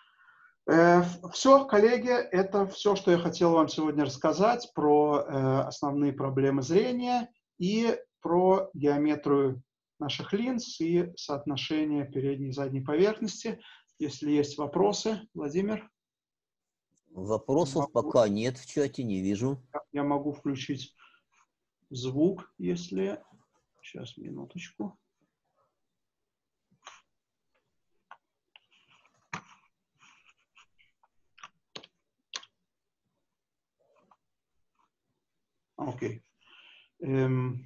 Э, все, коллеги, это все, что я хотел вам сегодня рассказать про э, основные проблемы зрения и про геометрию наших линз и соотношение передней и задней поверхности. Если есть вопросы, Владимир? Вопросов Могу- пока нет в чате, не вижу. Я могу включить звук, если... Сейчас, минуточку. Окей. Эм.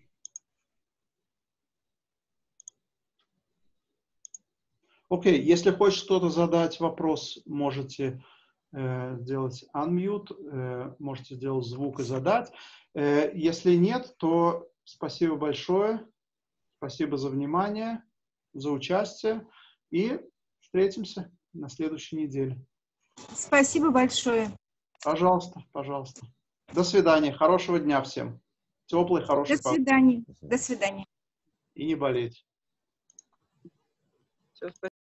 Окей, если хочет кто-то задать вопрос, можете э, сделать unmute, э, можете сделать звук и задать. Э, если нет, то спасибо большое. Спасибо за внимание, за участие. И встретимся на следующей неделе. Спасибо большое. Пожалуйста, пожалуйста. До свидания. Хорошего дня всем. Теплый, До хороший погоды. свидания. До свидания. И не болеть. Всё, спасибо.